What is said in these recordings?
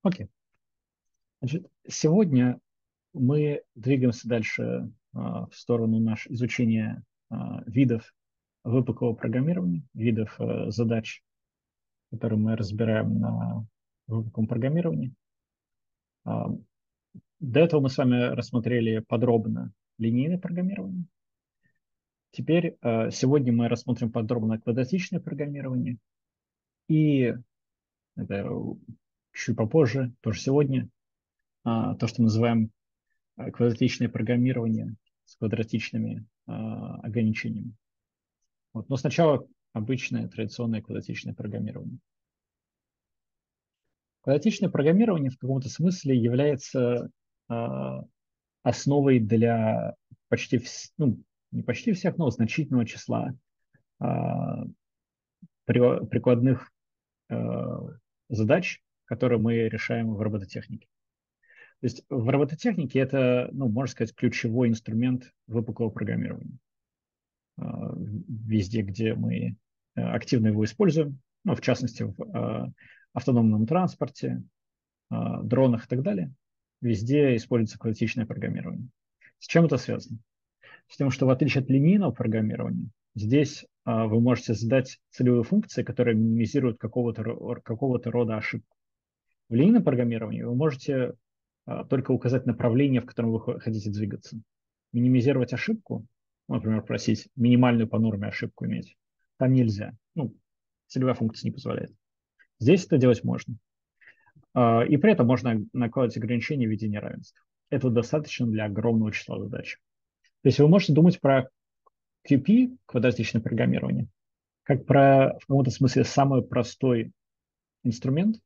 Окей. Значит, сегодня мы двигаемся дальше в сторону изучения видов выпуклого программирования, видов задач, которые мы разбираем на выпуклом программировании. А, До этого мы с вами рассмотрели подробно линейное программирование. Теперь сегодня мы рассмотрим подробно квадратичное программирование. И это чуть попозже, тоже сегодня, то, что мы называем квадратичное программирование с квадратичными ограничениями. Вот. Но сначала обычное традиционное квадратичное программирование. Квадратичное программирование в каком-то смысле является а, основой для ну, не почти всех, но значительного числа а, прикладных задач, которые мы решаем в робототехнике. То есть в робототехнике это, ну, можно сказать, ключевой инструмент выпуклого программирования. Везде, где мы активно его используем, ну, в частности, в автономном транспорте, дронах и так далее, везде используется квадратичное программирование. С чем это связано? С тем, что в отличие от линейного программирования, здесь вы можете задать целевые функции, которые минимизируют какого-то рода ошибку. В линейном программировании вы можете только указать направление, в котором вы хотите двигаться. Минимизировать ошибку, например, просить минимальную по норме ошибку иметь, там нельзя. Ну, целевая функция не позволяет. Здесь это делать можно. И при этом можно накладывать ограничения в виде неравенств. Этого достаточно для огромного числа задач. То есть вы можете думать про QP, квадратичное программирование, как про, в каком-то смысле, самый простой инструмент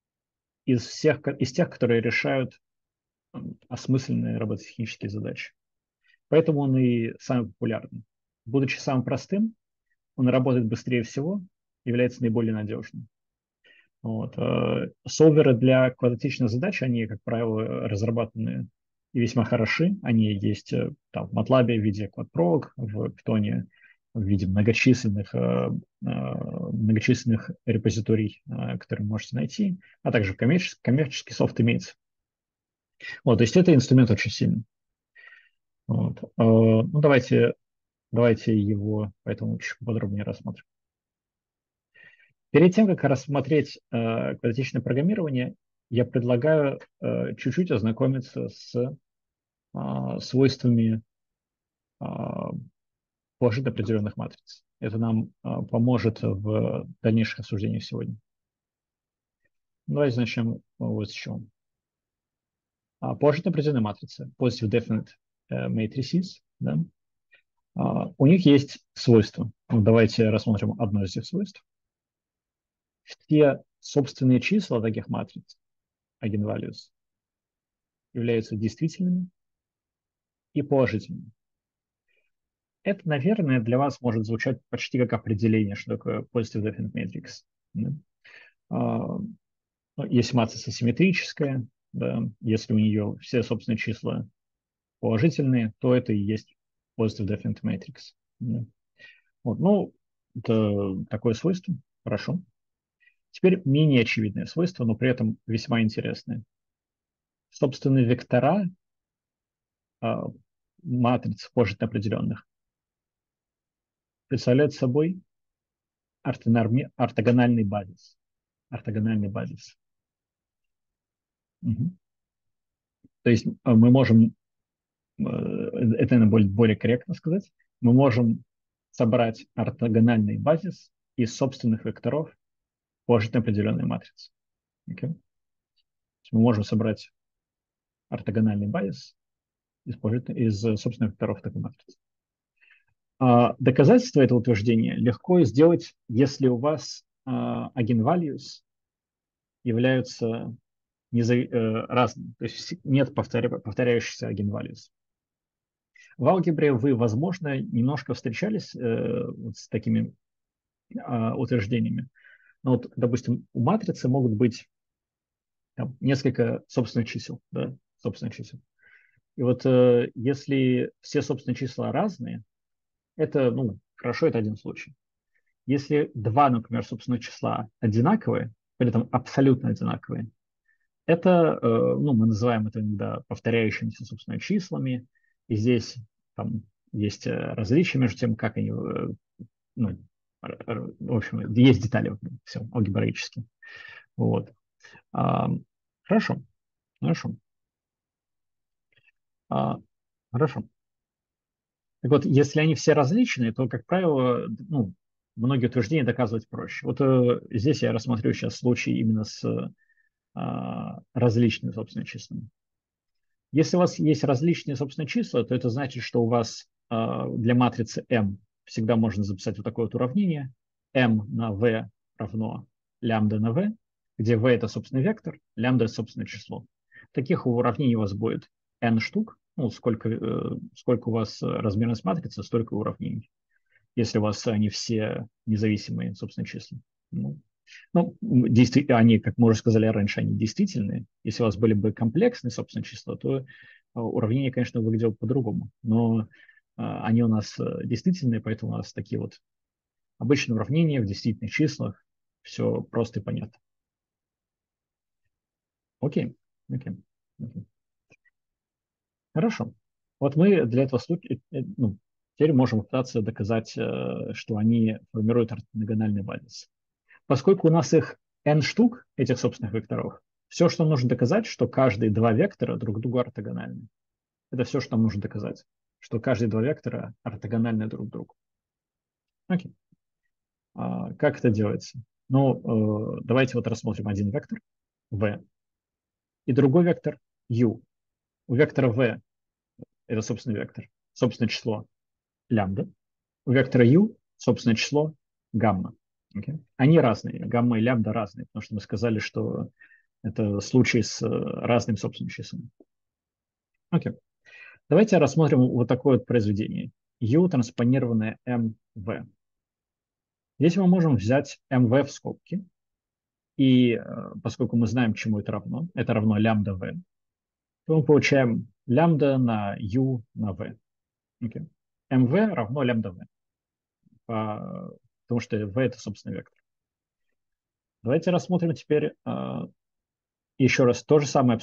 из тех, которые решают осмысленные робототехнические задачи. Поэтому он и самый популярный. Будучи самым простым, он работает быстрее всего, является наиболее надежным. Вот. Солверы для квадратичных задач, они, как правило, разрабатаны и весьма хороши. Они есть там, в MATLAB в виде квадпровок, в Python в виде многочисленных репозиторий, которые вы можете найти, а также коммерческий софт имеется. Вот, то есть это инструмент очень сильный. Вот. Ну, давайте его поэтому чуть подробнее рассмотрим. Перед тем, как рассмотреть квадратичное программирование, я предлагаю чуть-чуть ознакомиться с свойствами положительно определенных матриц. Это нам поможет в дальнейших обсуждениях сегодня. Давайте начнем вот с чего. Положительно определенные матрицы, positive definite matrices, да, у них есть свойства. Ну, давайте рассмотрим одно из этих свойств. Все собственные числа таких матриц, eigenvalues, являются действительными и положительными. Это, наверное, для вас может звучать почти как определение, что такое positive definite matrix. Да? Если матрица симметрическая, да, если у нее все собственные числа положительные, то это и есть positive definite matrix. Да? Вот, ну, это такое свойство. Хорошо. Теперь менее очевидное свойство, но при этом весьма интересное. Собственно, вектора матриц положительно определенных представляют собой ортогональный базис. Ортогональный базис. Угу. То есть мы можем, это, наверное, будет более корректно сказать, мы можем собрать ортогональный базис из собственных векторов положительно определенной матрицы. Okay? Мы можем собрать ортогональный базис из собственных векторов такой матрицы. Доказательство этого утверждения легко сделать, если у вас eigenvalues являются разными, то есть нет повторяющихся eigenvalues. В алгебре вы, возможно, немножко встречались вот с такими утверждениями. Но вот, допустим, у матрицы могут быть там, несколько собственных чисел, да, собственных чисел. И вот если все собственные числа разные, это, ну, хорошо, это один случай. Если два, например, собственных числа одинаковые, при этом абсолютно одинаковые, Это, ну, мы называем это иногда повторяющимися, собственно, числами. И здесь там есть различия между тем, как они, ну, в общем, есть детали, все, алгебраически. Вот. А, хорошо, хорошо. А, хорошо. Так вот, если они все различные, то, как правило, ну, многие утверждения доказывать проще. Вот здесь я рассмотрю сейчас случай именно с различными собственными числами. Если у вас есть различные собственные числа, то это значит, что у вас для матрицы m всегда можно записать вот такое вот уравнение. M на v равно лямбда на v, где v это собственный вектор, лямбда это собственное число. Таких уравнений у вас будет n штук. Ну, сколько у вас размерность матрицы, столько уравнений. Если у вас они все независимые собственные числа. Действительно, они, как мы уже сказали раньше, они действительные. Если у вас были бы комплексные собственные числа, то уравнение, конечно, выглядело по-другому. Но они у нас действительные, поэтому у нас такие вот обычные уравнения в действительных числах. Все просто и понятно. Окей. Окей. Окей. Хорошо. Вот мы для этого случая, ну, теперь можем пытаться доказать, что они формируют ортогональный базис. Поскольку у нас их n штук, этих собственных векторов, все, что нужно доказать, что каждые два вектора друг другу ортогональны. Это все, что нам нужно доказать, что каждые два вектора ортогональны друг другу. Окей. Как это делается? Ну, давайте вот рассмотрим один вектор v и другой вектор u. У вектора v это собственный вектор, собственное число лямбда. У вектора u собственное число гамма. Okay? Они разные, гамма и лямбда разные, потому что мы сказали, что это случай с разными собственными числами. Окей. Давайте рассмотрим вот такое вот произведение. U транспонированное MV. Здесь мы можем взять MV в скобки. И поскольку мы знаем, чему это равно лямбда V, то мы получаем лямбда на U на V. Okay. MV равно лямбда V. Потому что V это, собственно, вектор. Давайте рассмотрим теперь еще раз то же самое,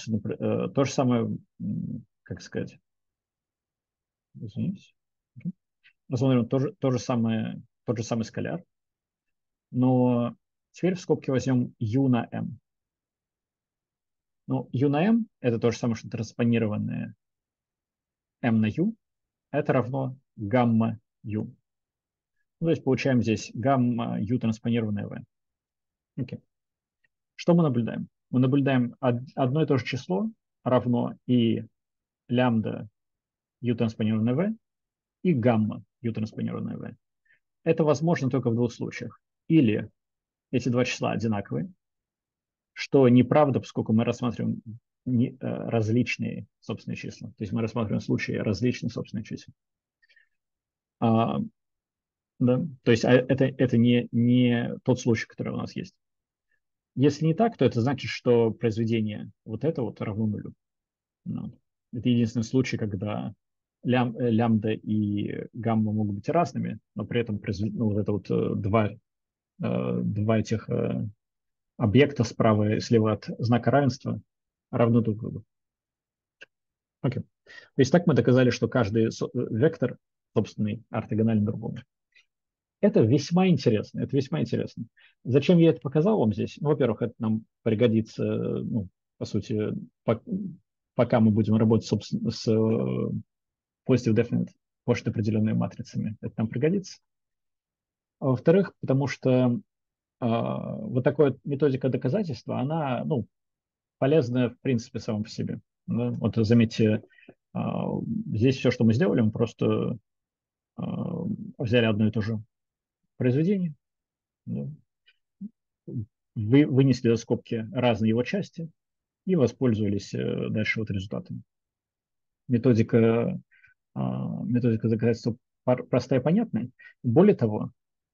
как сказать, извините. Рассмотрим тот же самый скаляр, но теперь в скобке возьмем u на m. Ну, u на m это то же самое, что транспонированное m на u, это равно гамма u. Ну, то есть получаем здесь гамма u транспонированное v. Okay. Что мы наблюдаем? Мы наблюдаем одно и то же число равно и лямбда u транспонированное v, и гамма u транспонированное v. Это возможно только в двух случаях. Или эти два числа одинаковые, что неправда, поскольку мы рассматриваем различные собственные числа. То есть мы рассматриваем случаи различных собственных чисел. Да? То есть это не тот случай, который у нас есть. Если не так, то это значит, что произведение вот это вот равно нулю. Это единственный случай, когда лямбда и гамма могут быть разными, но при этом вот это вот два этих объекта справа и слева от знака равенства равны друг другу. Окей. То есть так мы доказали, что каждый вектор собственный ортогональный другому. Это весьма интересно. Это весьма интересно. Зачем я это показал вам здесь? Ну, во-первых, это нам пригодится, ну, по сути, пока мы будем работать собственно, с positive definite, пошт определенными матрицами. Это нам пригодится. А во-вторых, потому что вот такая методика доказательства, она, ну, полезная в принципе сама по себе. Да? Вот заметьте, здесь все, что мы сделали, мы просто взяли одно и то же произведение, да? Вынесли за скобки разные его части и воспользовались дальше вот результатами. Методика доказательства простая и понятная. Более того,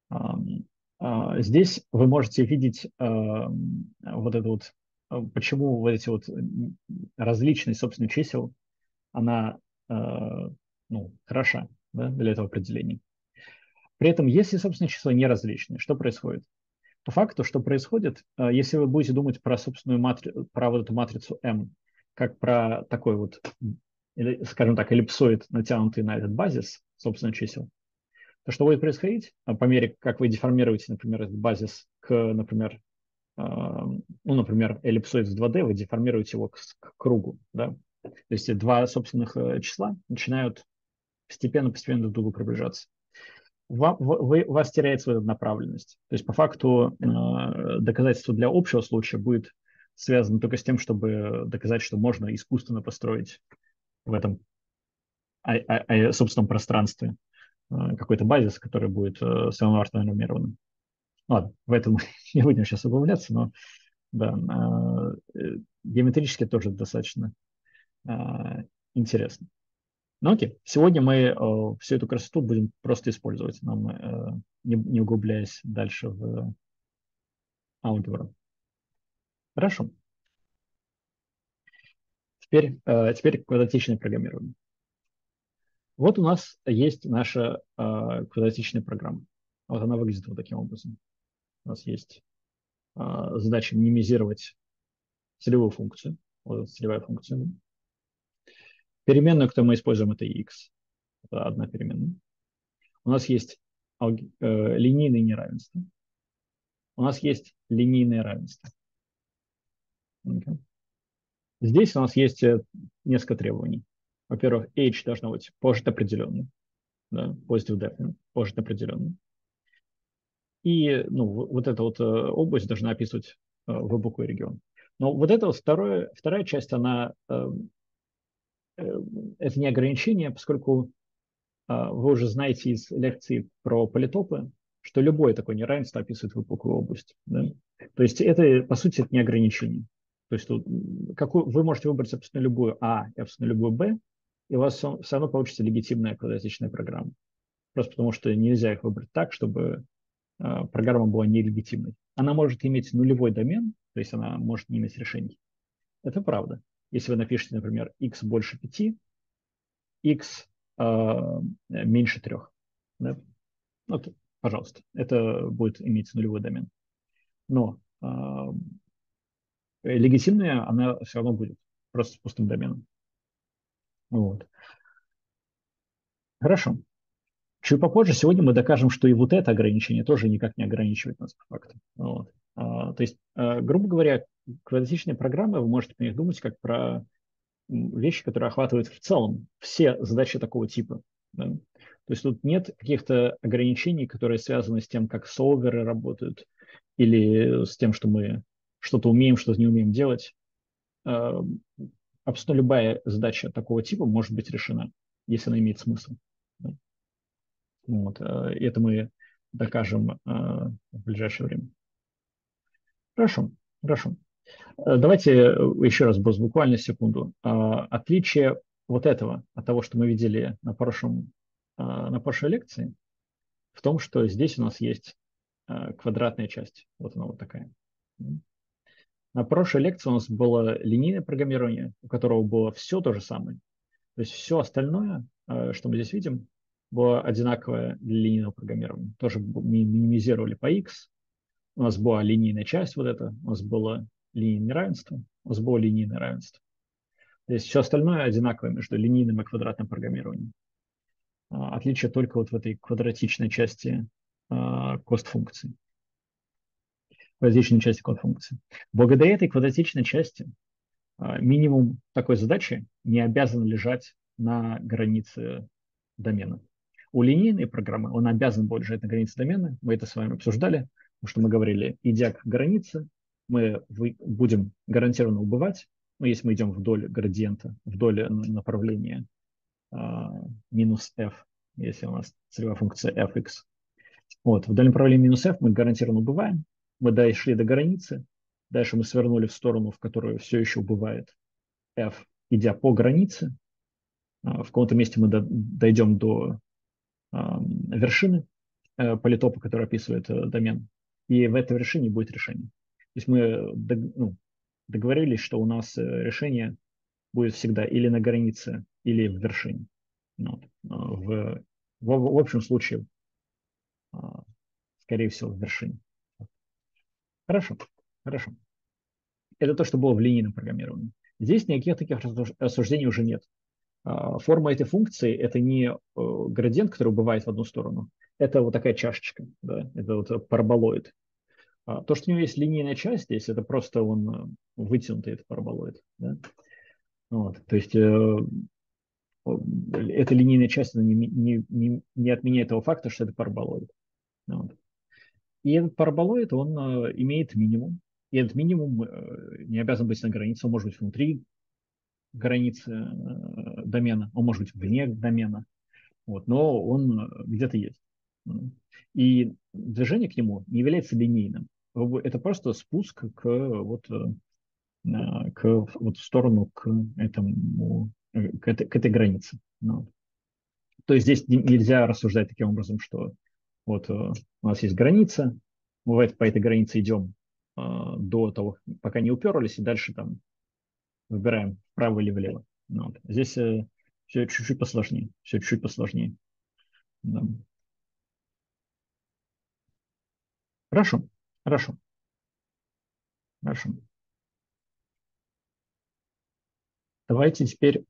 здесь вы можете видеть вот это вот, почему вот эти вот различные собственные чисел, она ну, хороша, да, для этого определения. При этом, если собственные числа не различные, что происходит? По факту, что происходит, если вы будете думать про собственную матрицу, про вот эту матрицу M, как про такой вот, скажем так, эллипсоид, натянутый на этот базис собственных чисел, то что будет происходить по мере, как вы деформируете, например, этот базис к, например, например, эллипсоид в 2D, вы деформируете его к кругу, да? То есть два собственных числа начинают постепенно друг к другу приближаться. У вас теряется эта направленность. То есть по факту доказательство для общего случая будет связано только с тем, чтобы доказать, что можно искусственно построить в этом собственном пространстве какой-то базис, который будет самоортономированным. Ладно, в этом не будем сейчас углубляться, но да, геометрически тоже достаточно интересно. Ну окей, сегодня мы всю эту красоту будем просто использовать, не углубляясь дальше в алгебру. Хорошо. Теперь квадратичное программирование. Вот у нас есть наша квадратичная программа. Вот она выглядит вот таким образом. У нас есть задача минимизировать целевую функцию. Вот целевая функция. Переменную, которую мы используем, это x. Это одна переменная. У нас есть линейные неравенства. У нас есть линейное равенство. Okay. Здесь у нас есть несколько требований. Во-первых, h должно быть положительно определенным. Да, positive definite, положительно определенным. И вот эта вот область должна описывать выпуклый регион. Но вот эта вот вторая часть, это не ограничение, поскольку вы уже знаете из лекций про политопы, что любое такое неравенство описывает выпуклую область. Да? То есть это, по сути, это не ограничение. То есть вы можете выбрать абсолютно любую А и абсолютно любую Б, и у вас все равно получится легитимная квадратичная программа. Просто потому что нельзя их выбрать так, чтобы программа была нелегитимной. Она может иметь нулевой домен, то есть она может не иметь решений. Это правда. Если вы напишете, например, x больше 5, x меньше 3. Да? Окей, пожалуйста. Это будет иметь нулевой домен. Но легитимная она все равно будет. Просто с пустым доменом. Вот. Хорошо. Чуть попозже сегодня мы докажем, что и вот это ограничение тоже никак не ограничивает нас по факту. Вот. То есть, грубо говоря, квадратичные программы, вы можете про них думать как про вещи, которые охватывают в целом все задачи такого типа. Да? То есть тут нет каких-то ограничений, которые связаны с тем, как солверы работают, или с тем, что мы что-то умеем, что-то не умеем делать. Абсолютно любая задача такого типа может быть решена, если она имеет смысл. Да? Вот. И это мы докажем в ближайшее время. Хорошо, хорошо. Давайте еще раз буквально секунду. Отличие вот этого от того, что мы видели на прошлой лекции, в том, что здесь у нас есть квадратная часть. Вот она вот такая. На прошлой лекции у нас было линейное программирование, у которого было все то же самое. То есть все остальное, что мы здесь видим, было одинаковое для линейного программирования. Тоже мы минимизировали по x. У нас была линейная часть вот эта, у нас было линейное неравенство, у нас было линейное равенство. То есть все остальное одинаковое между линейным и квадратным программированием. Отличие только вот в этой квадратичной части кост-функции. Квадратичной части код-функции. Благодаря этой квадратичной части минимум такой задачи не обязан лежать на границе домена. У линейной программы он обязан будет лежать на границе домена. Мы это с вами обсуждали, потому что мы говорили, идя к границе, мы будем гарантированно убывать. Но если мы идем вдоль градиента, вдоль направления минус f, если у нас целевая функция fx, вот, вдоль направления минус f мы гарантированно убываем. Мы дошли до границы, дальше мы свернули в сторону, в которую все еще убывает f, идя по границе. В каком-то месте мы дойдем до вершины политопа, который описывает домен. И в этой вершине будет решение. То есть мы договорились, что у нас решение будет всегда или на границе, или в вершине. В общем случае, скорее всего, в вершине. Хорошо, хорошо. Это то, что было в линейном программировании. Здесь никаких таких рассуждений уже нет. Форма этой функции – это не градиент, который убывает в одну сторону. Это вот такая чашечка, да? Это вот параболоид. То, что у него есть линейная часть здесь, это просто он вытянутый, это параболоид. Да? Вот. То есть эта линейная часть она не отменяет того факта, что это параболоид. Вот. И этот параболоид, он имеет минимум. И этот минимум не обязан быть на границе, он может быть внутри границы домена, он может быть вне домена. Вот, но он где-то есть. И движение к нему не является линейным. Это просто спуск к вот, вот в сторону к этому, к этой границе. Ну, то есть здесь нельзя рассуждать таким образом, что вот у нас есть граница, мы по этой границе идем до того, пока не уперлись, и дальше там выбираем вправо или влево. Ну, вот. Здесь все чуть-чуть посложнее. Все чуть-чуть посложнее. Да. Хорошо, хорошо, хорошо. Давайте теперь,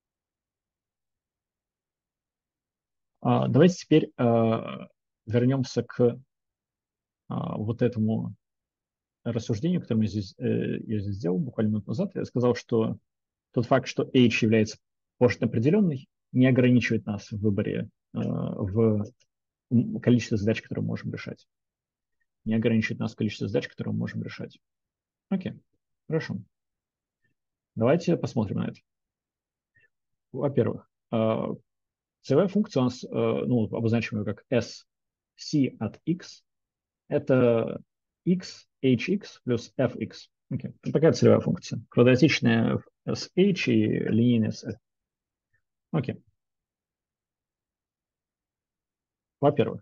давайте теперь вернемся к вот этому рассуждению, которое я здесь сделал буквально минут назад. Я сказал, что тот факт, что H является положительно определенный, не ограничивает нас в выборе в количестве задач, которые мы можем решать. Не ограничивает нас в количестве задач, которые мы можем решать. Окей, хорошо. Давайте посмотрим на это. Во-первых, целевая функция у нас, ну, обозначим ее как SC от x, это x, hx плюс fx. Okay. Это такая целевая функция. Квадратичная с h и линейная с f. Окей. Во-первых,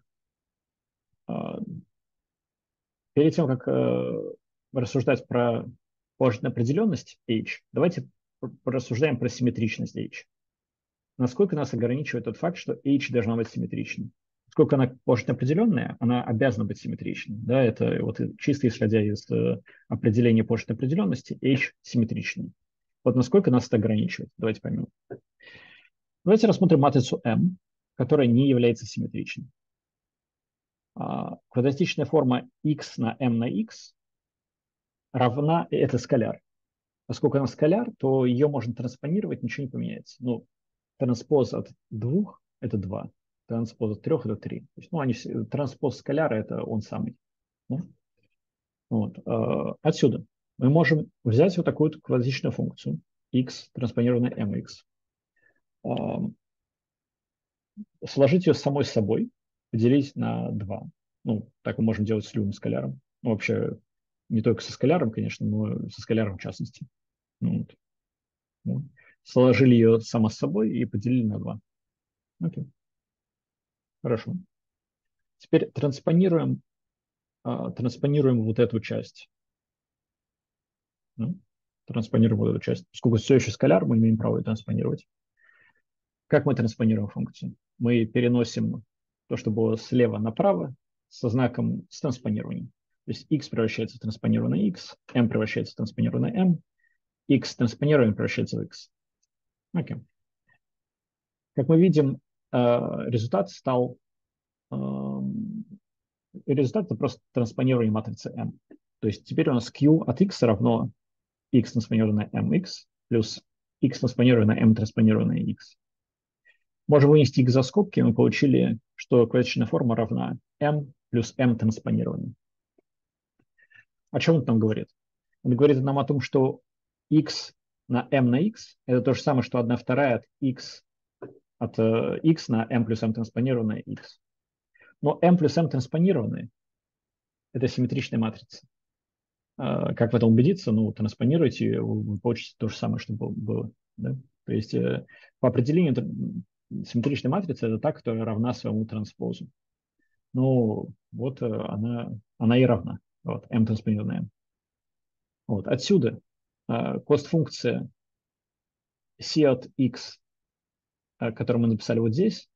перед тем, как рассуждать про положительную определенность h, давайте порассуждаем про симметричность h. Насколько нас ограничивает тот факт, что h должна быть симметричной. Сколько она положительно определенная, она обязана быть симметричной. Да, это вот чисто исходя из определения положительной определенности, h симметричный. Вот насколько нас это ограничивает. Давайте поймем. Давайте рассмотрим матрицу M, которая не является симметричной. Квадратичная форма x на m на x равна, это скаляр. Поскольку она скаляр, то ее можно транспонировать, ничего не поменяется. Ну, транспоз от двух – это 2, транспоз от 3 – это 3. То есть, ну, транспоз скаляра – это он самый. Ну, вот. Отсюда мы можем взять вот такую квадратичную функцию x, транспонированная mx, сложить ее самой с собой, поделить на 2. Ну, так мы можем делать с любым скаляром. Ну, вообще, не только со скаляром, конечно, но со скаляром в частности. Ну, вот. Ну, сложили ее само с собой и поделили на 2. Окей, хорошо. Теперь транспонируем вот эту часть. Ну, транспонируем вот эту часть. Поскольку все еще скаляр, мы имеем право ее транспонировать. Как мы транспонируем функцию? Мы переносим то, что было слева направо, со знаком с транспонированием. То есть x превращается в транспонированное x, m превращается в транспонированное m, x транспонированное превращается в x. Окей. Как мы видим, результат стал результат это просто транспонирование матрицы M. То есть теперь у нас Q от X равно X транспонированное MX плюс X транспонированное M транспонированное X. Можем вынести X за скобки, и мы получили, что квадратичная форма равна M плюс M транспонированное. О чем это нам говорит? Он говорит нам о том, что X на M на X это то же самое, что 1/2 от X на M плюс M транспонированное X. Но M плюс M транспонированное это симметричная матрица. Как в этом убедиться? Ну, транспонируйте ее, вы получите то же самое, что было. Да? То есть по определению симметричная матрица это та, которая равна своему транспозу. Ну, вот она и равна. Вот, m транспонированная m. Вот, отсюда кост-функция c от x, которую мы написали вот здесь,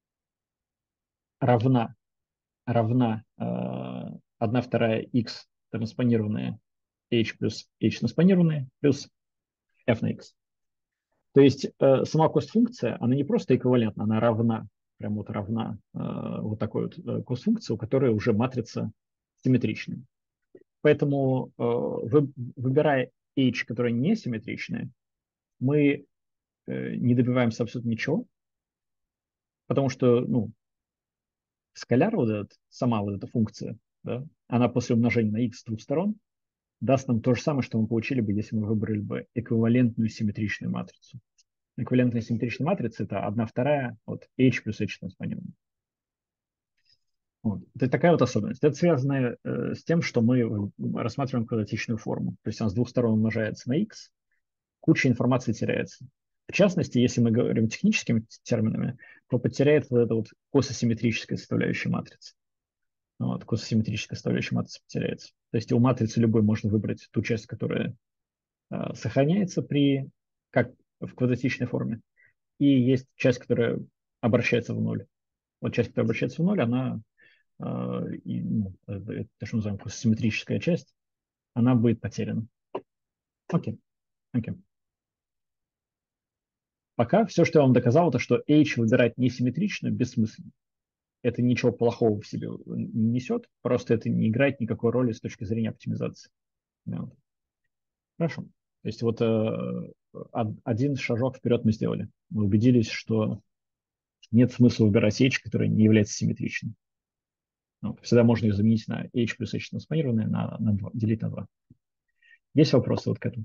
равна 1/2 x транспонированное h плюс h транспонированное плюс f на x. То есть сама кост-функция, она не просто эквивалентна, она равна, прям вот равна вот такой вот кост-функции, у которой уже матрица симметричная. Поэтому выбирая h, которая не симметричная, мы не добиваемся абсолютно ничего, потому что, ну, скаляр, вот этот, сама вот эта функция, да, она после умножения на x с двух сторон даст нам то же самое, что мы получили бы, если мы выбрали бы эквивалентную симметричную матрицу. Эквивалентная симметричная матрица – это 1/2 от h плюс h транспонированная. Вот. Это такая вот особенность. Это связано с тем, что мы рассматриваем квадратичную форму. То есть она с двух сторон умножается на x, куча информации теряется. В частности, если мы говорим техническими терминами, то потеряет вот эта вот кососимметрическая составляющая матрицы. Вот, кососимметрическая составляющая матрицы потеряется. То есть у матрицы любой можно выбрать ту часть, которая сохраняется как в квадратичной форме, и есть часть, которая обращается в ноль. Вот часть, которая обращается в ноль, она, это то, что мы называем кососимметрическая часть, она будет потеряна. Окей. Окей. Пока все, что я вам доказал, это что h выбирать несимметричную бессмысленно. Это ничего плохого в себе не несет, просто это не играет никакой роли с точки зрения оптимизации. Да. Хорошо. То есть вот один шажок вперед мы сделали. Мы убедились, что нет смысла выбирать h, которая не является симметричной. Ну, всегда можно ее заменить на h плюс h транспонированное на 2, делить на 2. Есть вопросы вот к этому?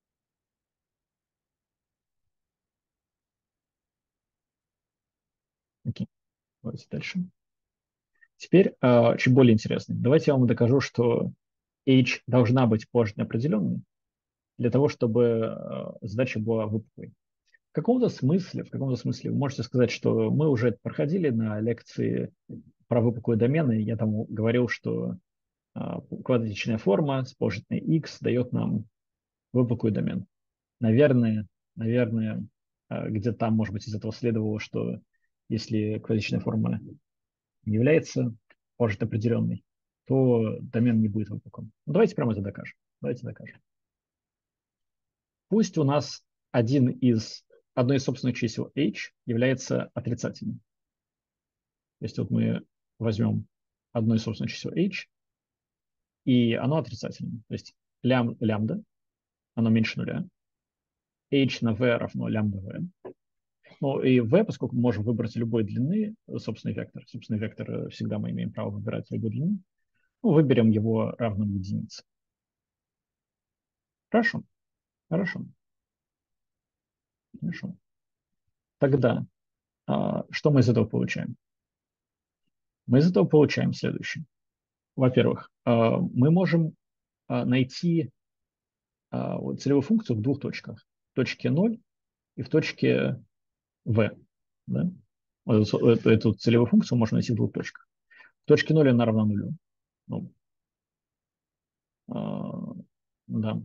Окей. Давайте дальше. Теперь чуть более интересно. Давайте я вам докажу, что h должна быть положительно определенной для того, чтобы задача была выпуклой. В каком-то смысле вы можете сказать, что мы уже это проходили на лекции про выпуклые домены. Я там говорил, что квадратичная форма с положительной x дает нам выпуклый домен. Наверное, где-то там, может быть, из этого следовало, что если квадратичная форма не является положительно определенной, то домен не будет выпуклым. Ну, давайте прямо это докажем. Давайте докажем. Пусть у нас одно из собственных чисел h является отрицательным. То есть вот мы возьмем одно из собственных чисел h, и оно отрицательное. То есть лямбда, оно меньше нуля. H на v равно лямбда v. Ну и v, поскольку мы можем выбрать любой длины собственный вектор. Собственный вектор всегда мы имеем право выбирать любой длины. Ну, выберем его равным единице. Хорошо. Хорошо. Хорошо. Тогда что мы из этого получаем? Мы из этого получаем следующее. Во-первых, мы можем найти целевую функцию в двух точках. В точке 0 и в точке v. Да? Эту целевую функцию можно найти в двух точках. В точке 0 она равна нулю. Ну, да.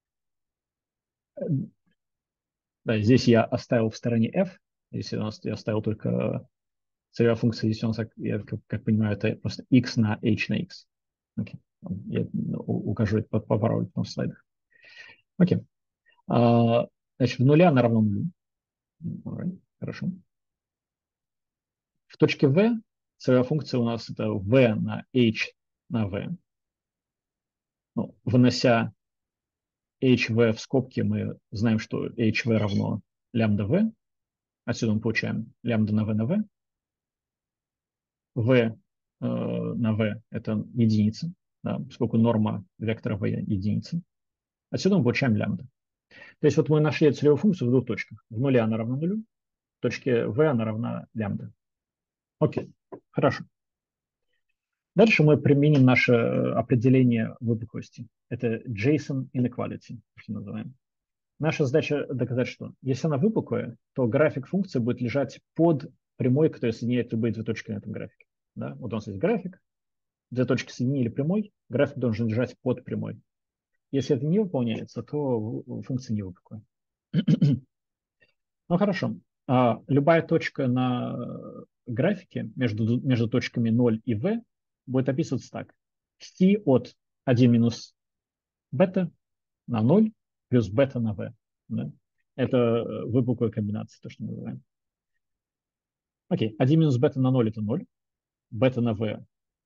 Да, здесь я оставил в стороне f. Если у нас я оставил только целевая функция, здесь у нас, я как понимаю, это просто x на h на x. Окей. Я укажу это поправлю потом в слайдах. Окей. Значит, в нуля она равна нулю. Хорошо. В точке v целевая функция у нас это v на h на v. Ну, вынося hv в скобки, мы знаем, что hv равно лямбда v. Отсюда мы получаем лямбда на v на v. v на v это единица, да, поскольку норма вектора v единица. Отсюда мы получаем лямбда. То есть вот мы нашли целевую функцию в двух точках. В нуле она равна нулю, в точке v она равна лямбда. Окей, хорошо. Дальше мы применим наше определение выпуклости. Это JSON inequality, что называем. Наша задача доказать, что если она выпуклая, то график функции будет лежать под прямой, которая соединяет любые две точки на этом графике. Да? Вот у нас есть график, две точки соединили прямой, график должен лежать под прямой. Если это не выполняется, то функция не выпуклая. Ну хорошо. Любая точка на графике между точками 0 и v будет описываться так. Фи от 1 минус бета на 0 плюс бета на v. Да? Это выпуклая комбинация, то, что мы называем. Окей, 1 минус бета на 0 это 0, бета на v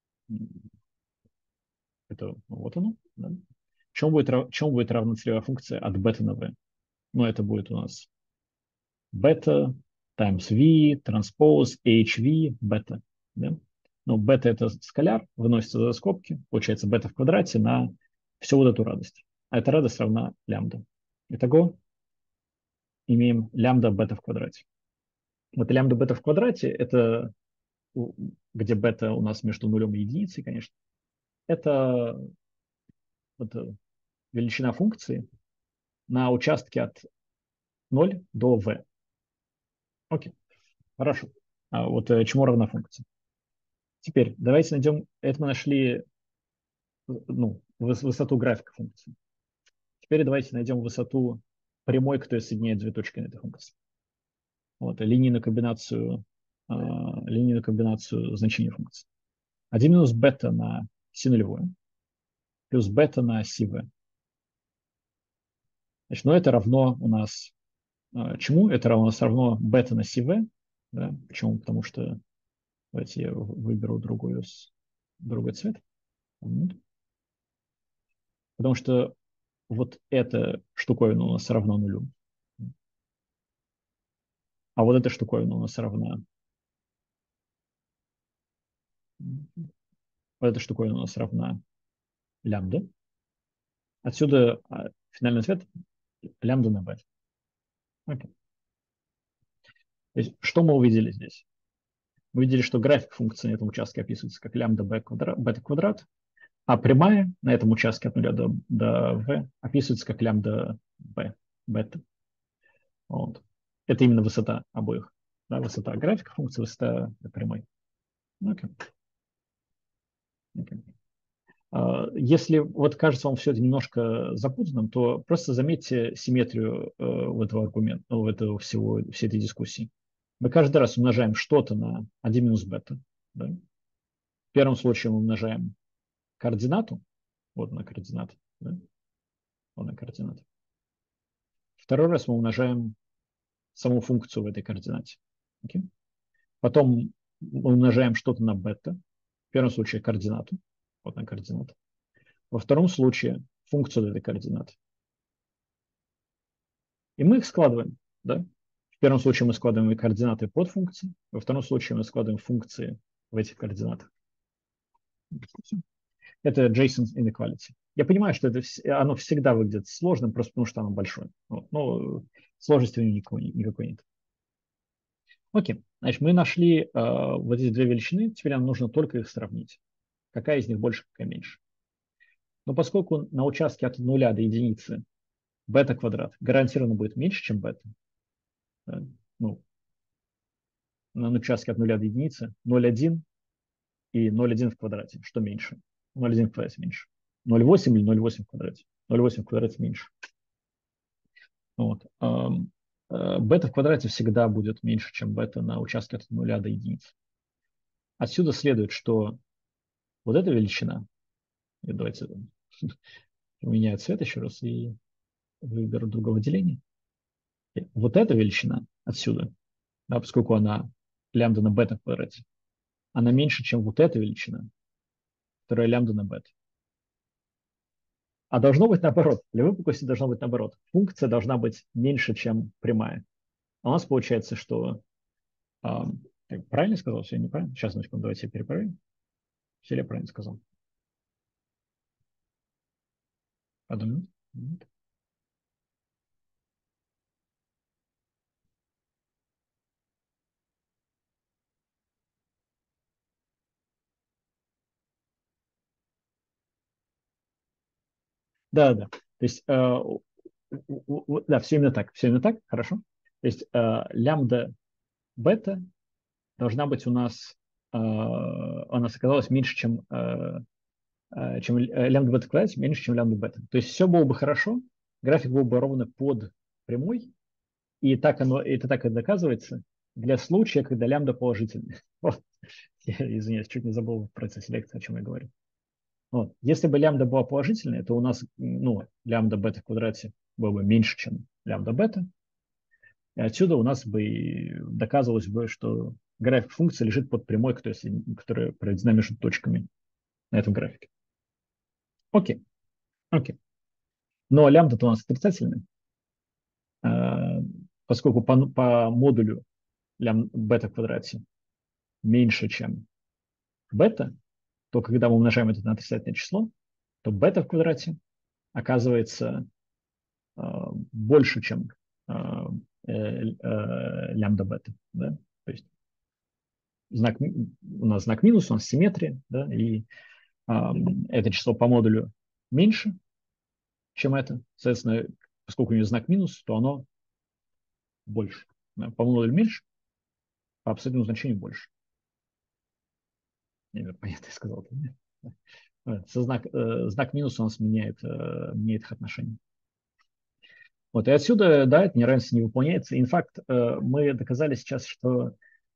это вот оно. Да? Чему будет равна целевая функция от бета на v? Ну, это будет у нас бета times v транспоз hv бета. Да? Ну, бета это скаляр, выносится за скобки, получается бета в квадрате на всю вот эту радость. А эта радость равна лямбда. Итого имеем лямбда бета в квадрате. Вот лямбда бета в квадрате это где бета у нас между нулем и единицей, конечно. Это величина функции на участке от 0 до v. Окей, хорошо. А вот чему равна функция? Теперь давайте найдем, это мы нашли ну, высоту графика функции. Теперь давайте найдем высоту прямой, которая соединяет две точки на этой функции. Вот, линейную комбинацию значений функции. 1 минус бета на си нулевое плюс бета на си v. Значит, но это равно у нас чему? Это равно, у нас равно бета на си v. Да? Почему? Потому что давайте я выберу другой цвет. Потому что вот эта штуковина у нас равна нулю. А вот эта штуковина у нас равна. Вот эта штуковина у нас равна лямбда. Отсюда финальный ответ лямбда на бета. Окей. То есть, что мы увидели здесь? Мы видели, что график функции на этом участке описывается как лямбда бета квадрат, а прямая на этом участке от 0 до v описывается как лямбда b, бета. Вот. Это именно высота обоих. Да, высота графика функции, высота прямой. Okay. Okay. Если вот кажется вам все это немножко запутанным, то просто заметьте симметрию в этого аргумента, всей этой дискуссии. Мы каждый раз умножаем что-то на 1 минус бета. Да? В первом случае мы умножаем координату. Вот на координаты. Да? Вот на координаты. Второй раз мы умножаем саму функцию в этой координате. Okay? Потом мы умножаем что-то на бета. В первом случае координату. Вот на координаты. Во втором случае функцию этой координаты. И мы их складываем. Да? В первом случае мы складываем координаты под функции. Во втором случае мы складываем функции в этих координатах. Это Jason's inequality. Я понимаю, что оно всегда выглядит сложным, просто потому что оно большое. Вот. Но сложности у него никакой нет. Окей. Значит, мы нашли вот эти две величины. Теперь нам нужно только их сравнить. Какая из них больше, какая меньше. Но поскольку на участке от 0 до единицы бета квадрат гарантированно будет меньше, чем бета, ну, на участке от 0 до единицы 0,1 и 0,1 в квадрате. Что меньше? 0,1 в квадрате меньше. 0,8 или 0,8 в квадрате? 0,8 в квадрате меньше. Вот. Бета в квадрате всегда будет меньше, чем бета на участке от 0 до единицы. Отсюда следует, что вот эта величина, и давайте поменяю цвет еще раз и выберу другого деления. Вот эта величина отсюда, да, поскольку она лямбда на бета в квадрате, она меньше, чем вот эта величина, которая лямбда на бета. А должно быть наоборот. Для выпуклости должно быть наоборот. Функция должна быть меньше, чем прямая. А у нас получается, что... правильно сказал? Все неправильно? Сейчас, на секунду, давайте перепроверим. Все ли я правильно сказал? Одну минуту. Да, да. То есть, да, все именно так. Все именно так, хорошо. То есть, лямбда бета должна быть у нас, она оказалась меньше, чем лямбда бета в квадрате, меньше, чем лямбда бета. То есть, все было бы хорошо, график был бы ровно под прямой, и это так и доказывается для случая, когда лямбда положительная. Вот. Я, извиняюсь, чуть не забыл в процессе лекции, о чем я говорю. Вот. Если бы лямбда была положительной, то у нас ну, лямбда бета в квадрате было бы меньше, чем лямбда бета. И отсюда у нас бы доказывалось бы, что график функции лежит под прямой, которая проведена между точками на этом графике. Окей, окей. Но лямбда-то у нас отрицательная, поскольку по модулю бета в квадрате меньше, чем бета, то когда мы умножаем это на отрицательное число, то бета в квадрате оказывается больше, чем лямбда бета. Да? То есть у нас знак минус, у нас симметрия, да, и это число по модулю меньше, чем это. Соответственно, поскольку у нее знак минус, то оно больше. Да? По модулю меньше, по абсолютному значению больше. Не, понятно, я сказал. Знак минус у нас меняет их отношение. Вот, и отсюда, да, это неравенство не выполняется. Инфакт, мы доказали сейчас, что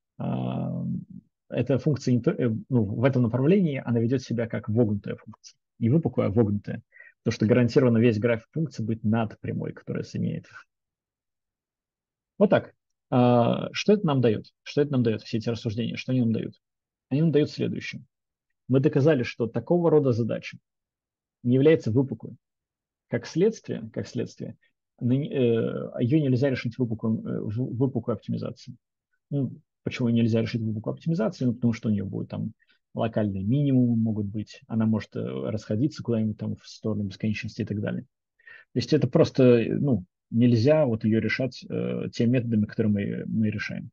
эта функция ну, в этом направлении она ведет себя как вогнутая функция. Не выпуклая, а вогнутая. Потому что гарантированно весь график функции будет над прямой, которая соединяет их. Вот так. Что это нам дает? Что это нам дает, все эти рассуждения? Что они нам дают? Они нам дают следующее. Мы доказали, что такого рода задача не является выпуклой. Как следствие, ее нельзя решить выпуклой оптимизацией. Ну, почему нельзя решить выпуклую оптимизацию? Ну, потому что у нее будут там локальные минимумы могут быть, она может расходиться куда-нибудь там в сторону бесконечности и так далее. То есть это просто, ну, нельзя вот ее решать теми методами, которые мы решаем.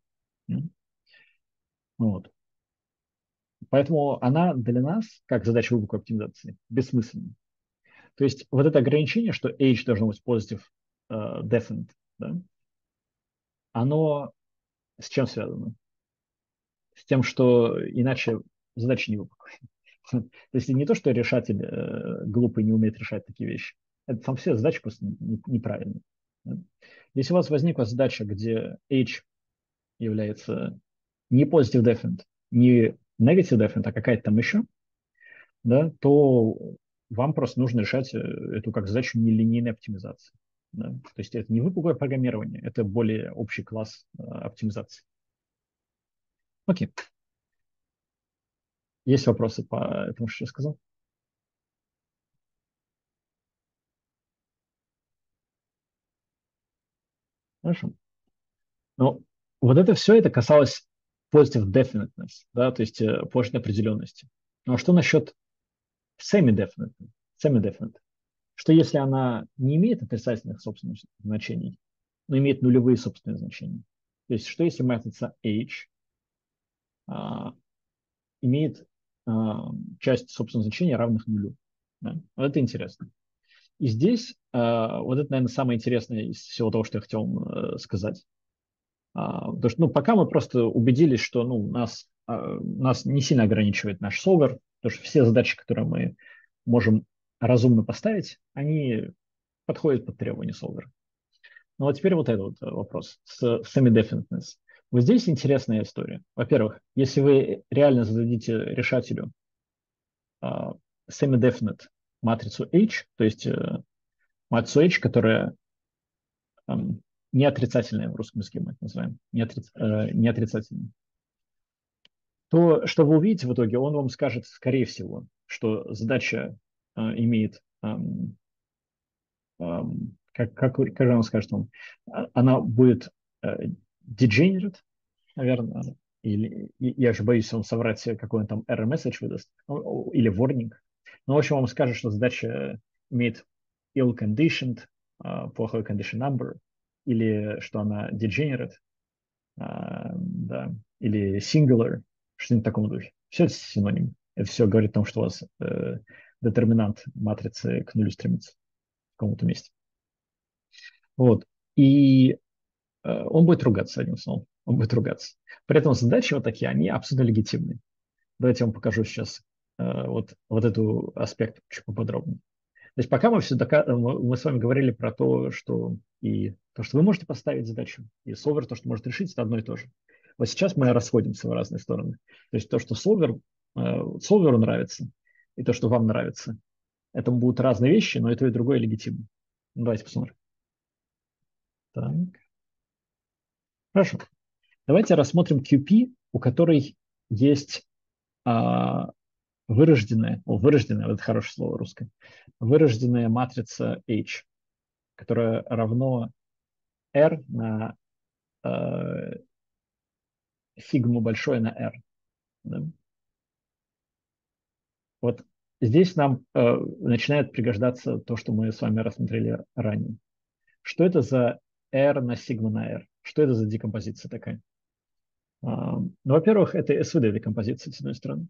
Вот. Поэтому она для нас, как задача выпуклой оптимизации, бессмысленна. То есть вот это ограничение, что h должно быть positive definite, да, оно с чем связано? С тем, что иначе задача не выполнена. То есть не то, что решатель глупый не умеет решать такие вещи. Это сам все задачи просто неправильные. Да? Если у вас возникла задача, где h является не positive definite, не negative definite, а какая-то там еще, да, то вам просто нужно решать эту как задачу нелинейной оптимизации. Да? То есть это не выпуклое программирование, это более общий класс оптимизации. Окей. Есть вопросы по этому, что я сказал? Хорошо. Ну, вот это все это касалось positive definiteness, да, то есть положительной определенности. Но что насчет semi-definite? Semi-definite. Что если она не имеет отрицательных собственных значений, но имеет нулевые собственные значения? То есть что если матрица H имеет часть собственных значений равных нулю? Да? Вот это интересно. И здесь вот это, наверное, самое интересное из всего того, что я хотел сказать. Потому что, ну, пока мы просто убедились, что ну, нас не сильно ограничивает наш солвер, потому что все задачи, которые мы можем разумно поставить, они подходят под требования солвера. Ну вот теперь вот этот вот вопрос с semi-definiteness. Вот здесь интересная история. Во-первых, если вы реально зададите решателю semi-definite матрицу H, то есть матрицу H, которая не отрицательная в русском языке, мы это называем, не отрицательная, то что вы увидите в итоге, он вам скажет, скорее всего, что задача имеет, как же он скажет вам, она будет degenerate, наверное, или я же боюсь он соврать, какой он там error message выдаст, или warning. Но, в общем, он скажет, что задача имеет ill-conditioned, плохой condition number, или что она degenerate, да, или singular, что-нибудь в таком духе. Все это синоним. Это все говорит о том, что у вас детерминант матрицы к нулю стремится в каком-то месте. Вот. И он будет ругаться, одним словом. Он будет ругаться. При этом задачи вот такие, они абсолютно легитимны. Давайте я вам покажу сейчас вот эту аспект чуть поподробнее. То есть пока мы с вами говорили про то, что и то, что вы можете поставить задачу, и солвер то, что может решить, это одно и то же. Вот сейчас мы расходимся в разные стороны. То есть то, что солверу нравится, и то, что вам нравится. Это будут разные вещи, но и то, и другое легитимно. Ну, давайте посмотрим. Так. Хорошо. Давайте рассмотрим QP, у которой есть а, вырожденная, вот это хорошее слово русское, вырожденная матрица H, которая равно R на сигму большое на R. Да? Вот здесь нам начинает пригождаться то, что мы с вами рассмотрели ранее. Что это за R на сигма на R? Что это за декомпозиция такая? Ну, во-первых, это SVD-декомпозиция, с одной стороны.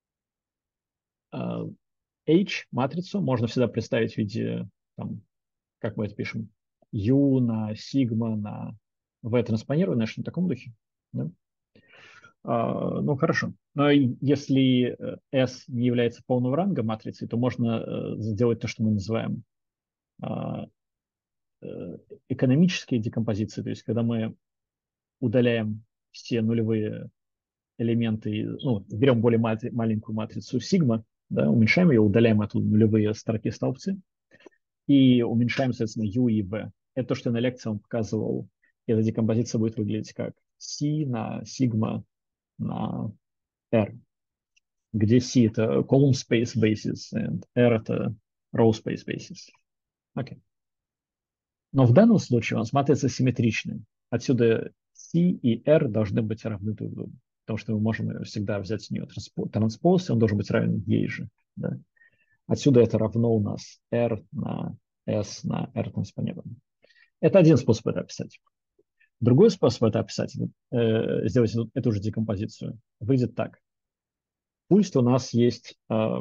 H-матрицу можно всегда представить в виде, там, как мы это пишем, U на сигма на V транспонированное, что в таком духе. Да? Ну, хорошо. Но если S не является полного ранга матрицы, то можно сделать то, что мы называем а, э, экономические декомпозиции, то есть когда мы удаляем все нулевые элементы, ну, берем более маленькую матрицу сигма, да, уменьшаем ее, удаляем оттуда нулевые строки столбцы и уменьшаем, соответственно, U и V. Это то, что я на лекции вам показывал. И эта декомпозиция будет выглядеть как C на сигма на R, где C это column space basis, и R это row space basis. Okay. Но в данном случае у нас матрица симметричная. Отсюда C и R должны быть равны друг другу. Потому что мы можем всегда взять с нее транспоз, и он должен быть равен ей же. Да? Отсюда это равно у нас R на S на R транспонированное. Это один способ это описать. Другой способ это описать, сделать эту же декомпозицию, выйдет так. Пусть у нас есть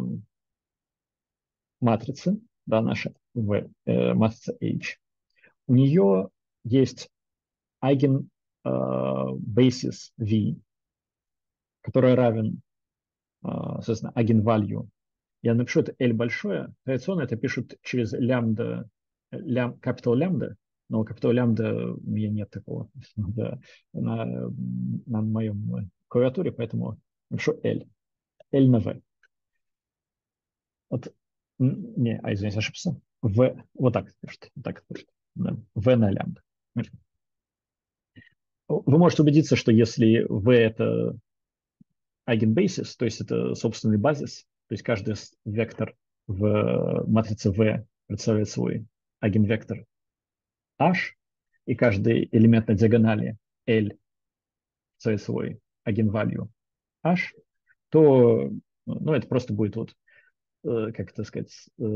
матрица, да, наша матрица H. У нее есть eigen basis V, который равен, соответственно, eigenvalue. Я напишу это L большое. Традиционно это пишут через лямбда, capital лямбда, но у capital лямбда у меня нет такого да, на моем клавиатуре, поэтому напишу L. L на V. Вот, не, извините, ошибся. V, вот так пишут. Вот так пишут. Да. V на лямбда. Вы можете убедиться, что если V это eigenbasis, то есть это собственный базис, то есть каждый вектор в матрице V представляет свой eigenvector H, и каждый элемент на диагонали L представляет свой eigenvalue H, то ну, это просто будет вот, как это сказать,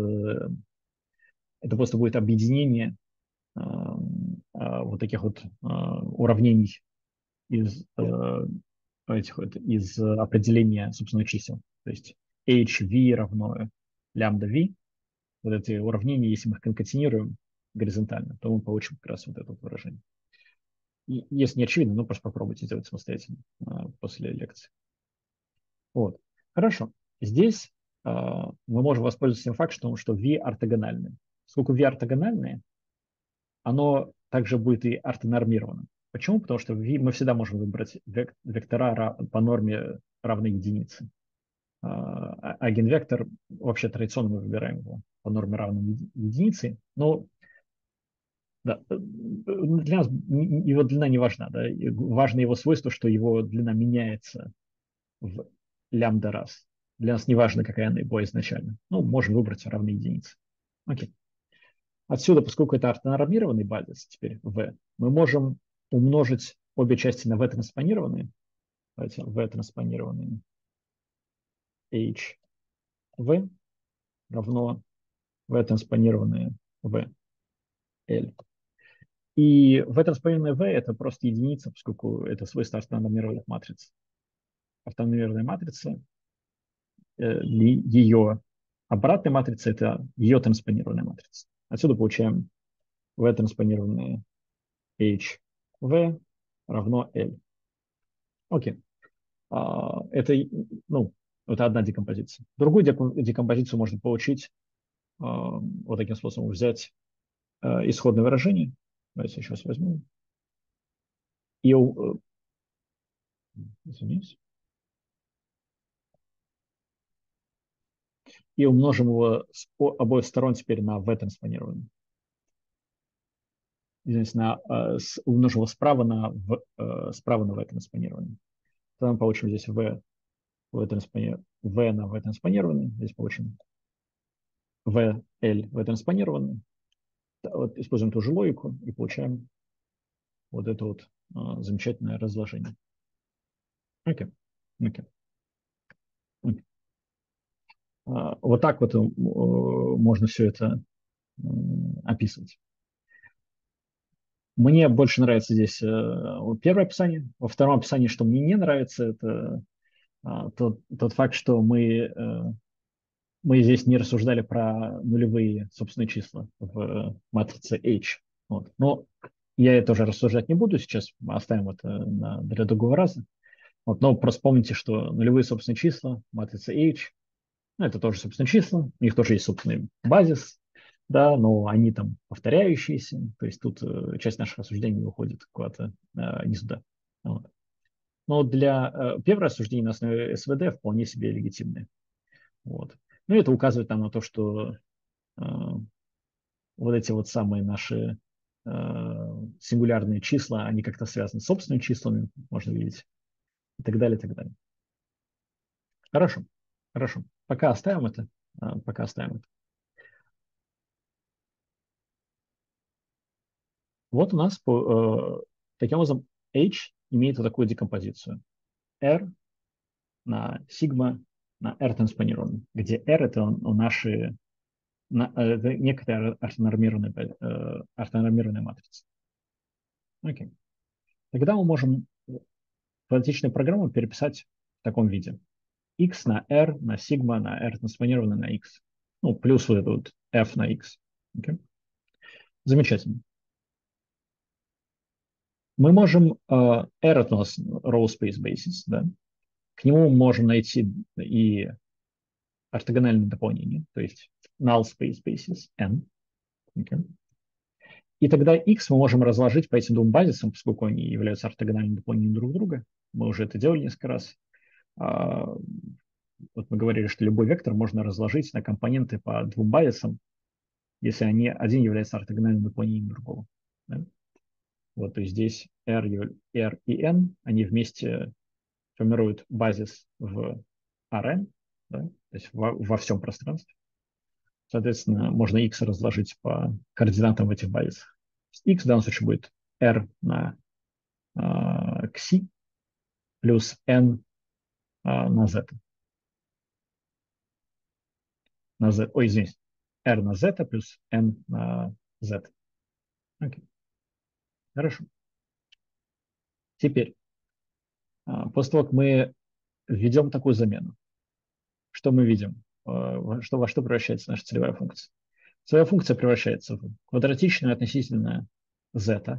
это просто будет объединение вот таких вот уравнений из этих вот, из определения собственных чисел. То есть HV равно лямбда V. Вот эти уравнения, если мы их конкатинируем горизонтально, то мы получим как раз вот это вот выражение. И, если не очевидно, ну просто попробуйте сделать самостоятельно после лекции. Вот. Хорошо. Здесь мы можем воспользоваться тем фактом, что V ортогональное. Поскольку V ортогональное, оно также будет и ортонормировано. Почему? Потому что мы всегда можем выбрать вектора по норме равной единице. Агенвектор, вообще традиционно мы выбираем его по норме равной единице, но да, для нас его длина не важна. Да? Важно его свойство, что его длина меняется в лямбда раз. Для нас не важно, какая она была изначально. Ну, можем выбрать равной единице. Окей. Отсюда, поскольку это ортонормированный базис теперь v, мы можем умножить обе части на v транспонированные. Давайте v транспонированные h v равно v транспонированные v l. И v транспонированное v это просто единица, поскольку это свойство ортонормированных матриц. Ортонормированная матрица, ее обратная матрица это ее транспонированная матрица. Отсюда получаем v транспонированное h v равно l. Окей. Это, ну, это одна декомпозиция. Другую декомпозицию можно получить вот таким способом. Взять исходное выражение. Давайте я сейчас возьму. И, извините. и умножим его с обоих сторон теперь на v транспонированный. Извините, умножим его справа на v транспонированный. Тогда мы получим здесь v на v транспонированный. Здесь получим v транспонированный. Вот используем ту же логику и получаем вот это вот замечательное разложение. Окей. Окей. Окей. Вот так вот можно все это описывать. Мне больше нравится здесь первое описание. Во втором описании, что мне не нравится, это тот факт, что мы здесь не рассуждали про нулевые собственные числа в матрице H. Вот. Но я это уже рассуждать не буду сейчас, оставим это для другого раза. Вот. Но просто помните, что нулевые собственные числа, матрица H, это тоже собственные числа, у них тоже есть собственный базис, да, но они там повторяющиеся, то есть тут часть наших рассуждений уходит куда-то не сюда. Вот. Но для первого рассуждения на основе СВД вполне себе легитимны. Вот. Ну, это указывает нам на то, что вот эти вот самые наши сингулярные числа, они как-то связаны с собственными числами, можно видеть, и так далее, и так далее. Хорошо, хорошо. Пока оставим это. Пока оставим это. Вот у нас таким образом H имеет вот такую декомпозицию. R на сигма на R транспонированный, где R это наши это некоторая ортонормированная матрица. Окей. Тогда мы можем квадратичную программу переписать в таком виде. X на R на сигма на R транспонированный на X. Ну, плюс вот это вот F на X. Okay. Замечательно. Мы можем, R это у нас row space basis, да? К нему мы можем найти и ортогональное дополнение, то есть null space basis n. Okay. И тогда X мы можем разложить по этим двум базисам, поскольку они являются ортогональным дополнением друг друга. Мы уже это делали несколько раз. Вот мы говорили, что любой вектор можно разложить на компоненты по двум базисам, если один является ортогональным дополнением другого. Да? Вот, то есть здесь R и N, они вместе формируют базис в Rn, да? То есть во всем пространстве. Соответственно, можно X разложить по координатам в этих базисах. X в данном случае будет R на Xi плюс N на Z. Ой, извините, R на Z плюс N на Z. Окей. Хорошо. Теперь, после того, как мы введем такую замену, что мы видим? Во что превращается наша целевая функция? Целевая функция превращается в квадратичную относительно z,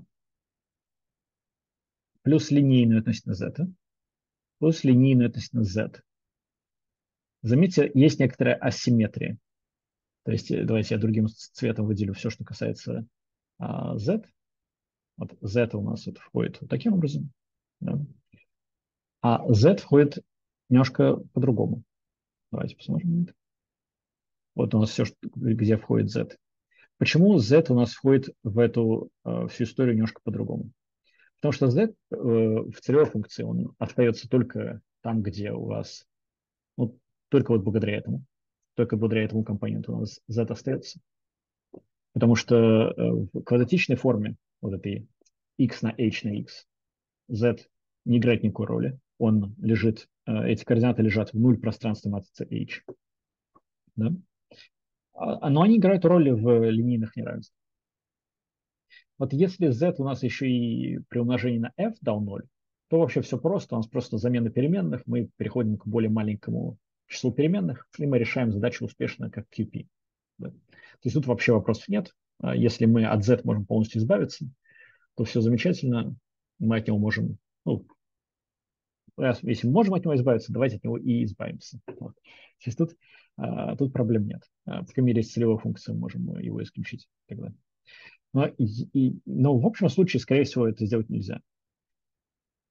плюс линейную относительно z, плюс линейную относительно z. Заметьте, есть некоторая асимметрия. То есть, давайте я другим цветом выделю все, что касается z. Вот z у нас вот входит вот таким образом. Да? А z входит немножко по-другому. Давайте посмотрим на это. Вот у нас все, где входит z. Почему z у нас входит в эту всю историю немножко по-другому? Потому что z в целевой функции он остается только там, где у вас, ну, только вот только благодаря этому компоненту у нас z остается. Потому что в квадратичной форме вот этой x на h на x z не играет никакой роли. Он лежит, эти координаты лежат в нуль пространстве матрицы h. Да? Но они играют роли в линейных неравенствах. Вот если z у нас еще и при умножении на f дал 0, то вообще все просто. У нас просто замена переменных. Мы переходим к более маленькому числу переменных, и мы решаем задачу успешно как QP. Да. То есть тут вообще вопросов нет. Если мы от z можем полностью избавиться, то все замечательно. Мы от него можем, ну, если мы можем от него избавиться, давайте от него и избавимся. Вот. То есть тут проблем нет. По крайней мере, с целевой функцией мы можем его исключить тогда. Но в общем случае, скорее всего, это сделать нельзя.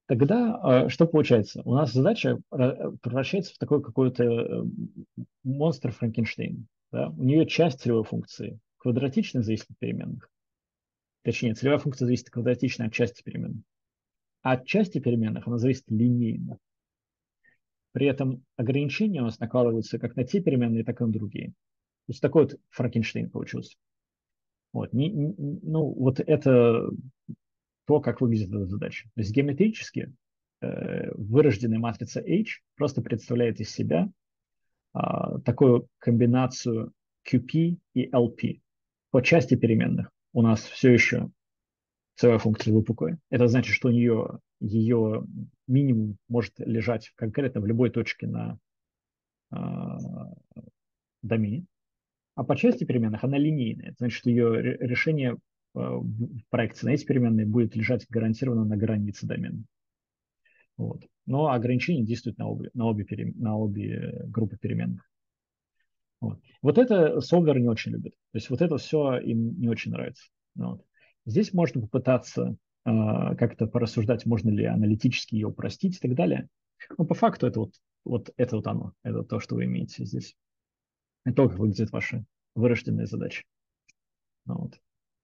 Тогда что получается? У нас задача превращается в такой какой-то монстр Франкенштейн. Да? У нее часть целевой функции квадратична, зависит от переменных. Точнее, целевая функция зависит квадратично от части переменных. А от части переменных она зависит линейно. При этом ограничения у нас накладываются как на те переменные, так и на другие. То есть такой вот Франкенштейн получился. Вот. Ну, вот это то, как выглядит эта задача. То есть геометрически вырожденная матрица H просто представляет из себя такую комбинацию QP и LP. По части переменных у нас все еще целая функция выпуклая. Это значит, что у нее ее минимум может лежать конкретно в любой точке на а, домене. А по части переменных она линейная. Это значит, что ее решение в проекции на эти переменные будет лежать гарантированно на границе домена. Вот. Но ограничения действуют на обе группы переменных. Вот. Вот это солвер не очень любит. То есть вот это все им не очень нравится. Вот. Здесь можно попытаться как-то порассуждать, можно ли аналитически ее упростить и так далее. Но по факту это вот это вот оно. Это то, что вы имеете здесь. И то, как выглядят ваши вырожденные задачи. Вот.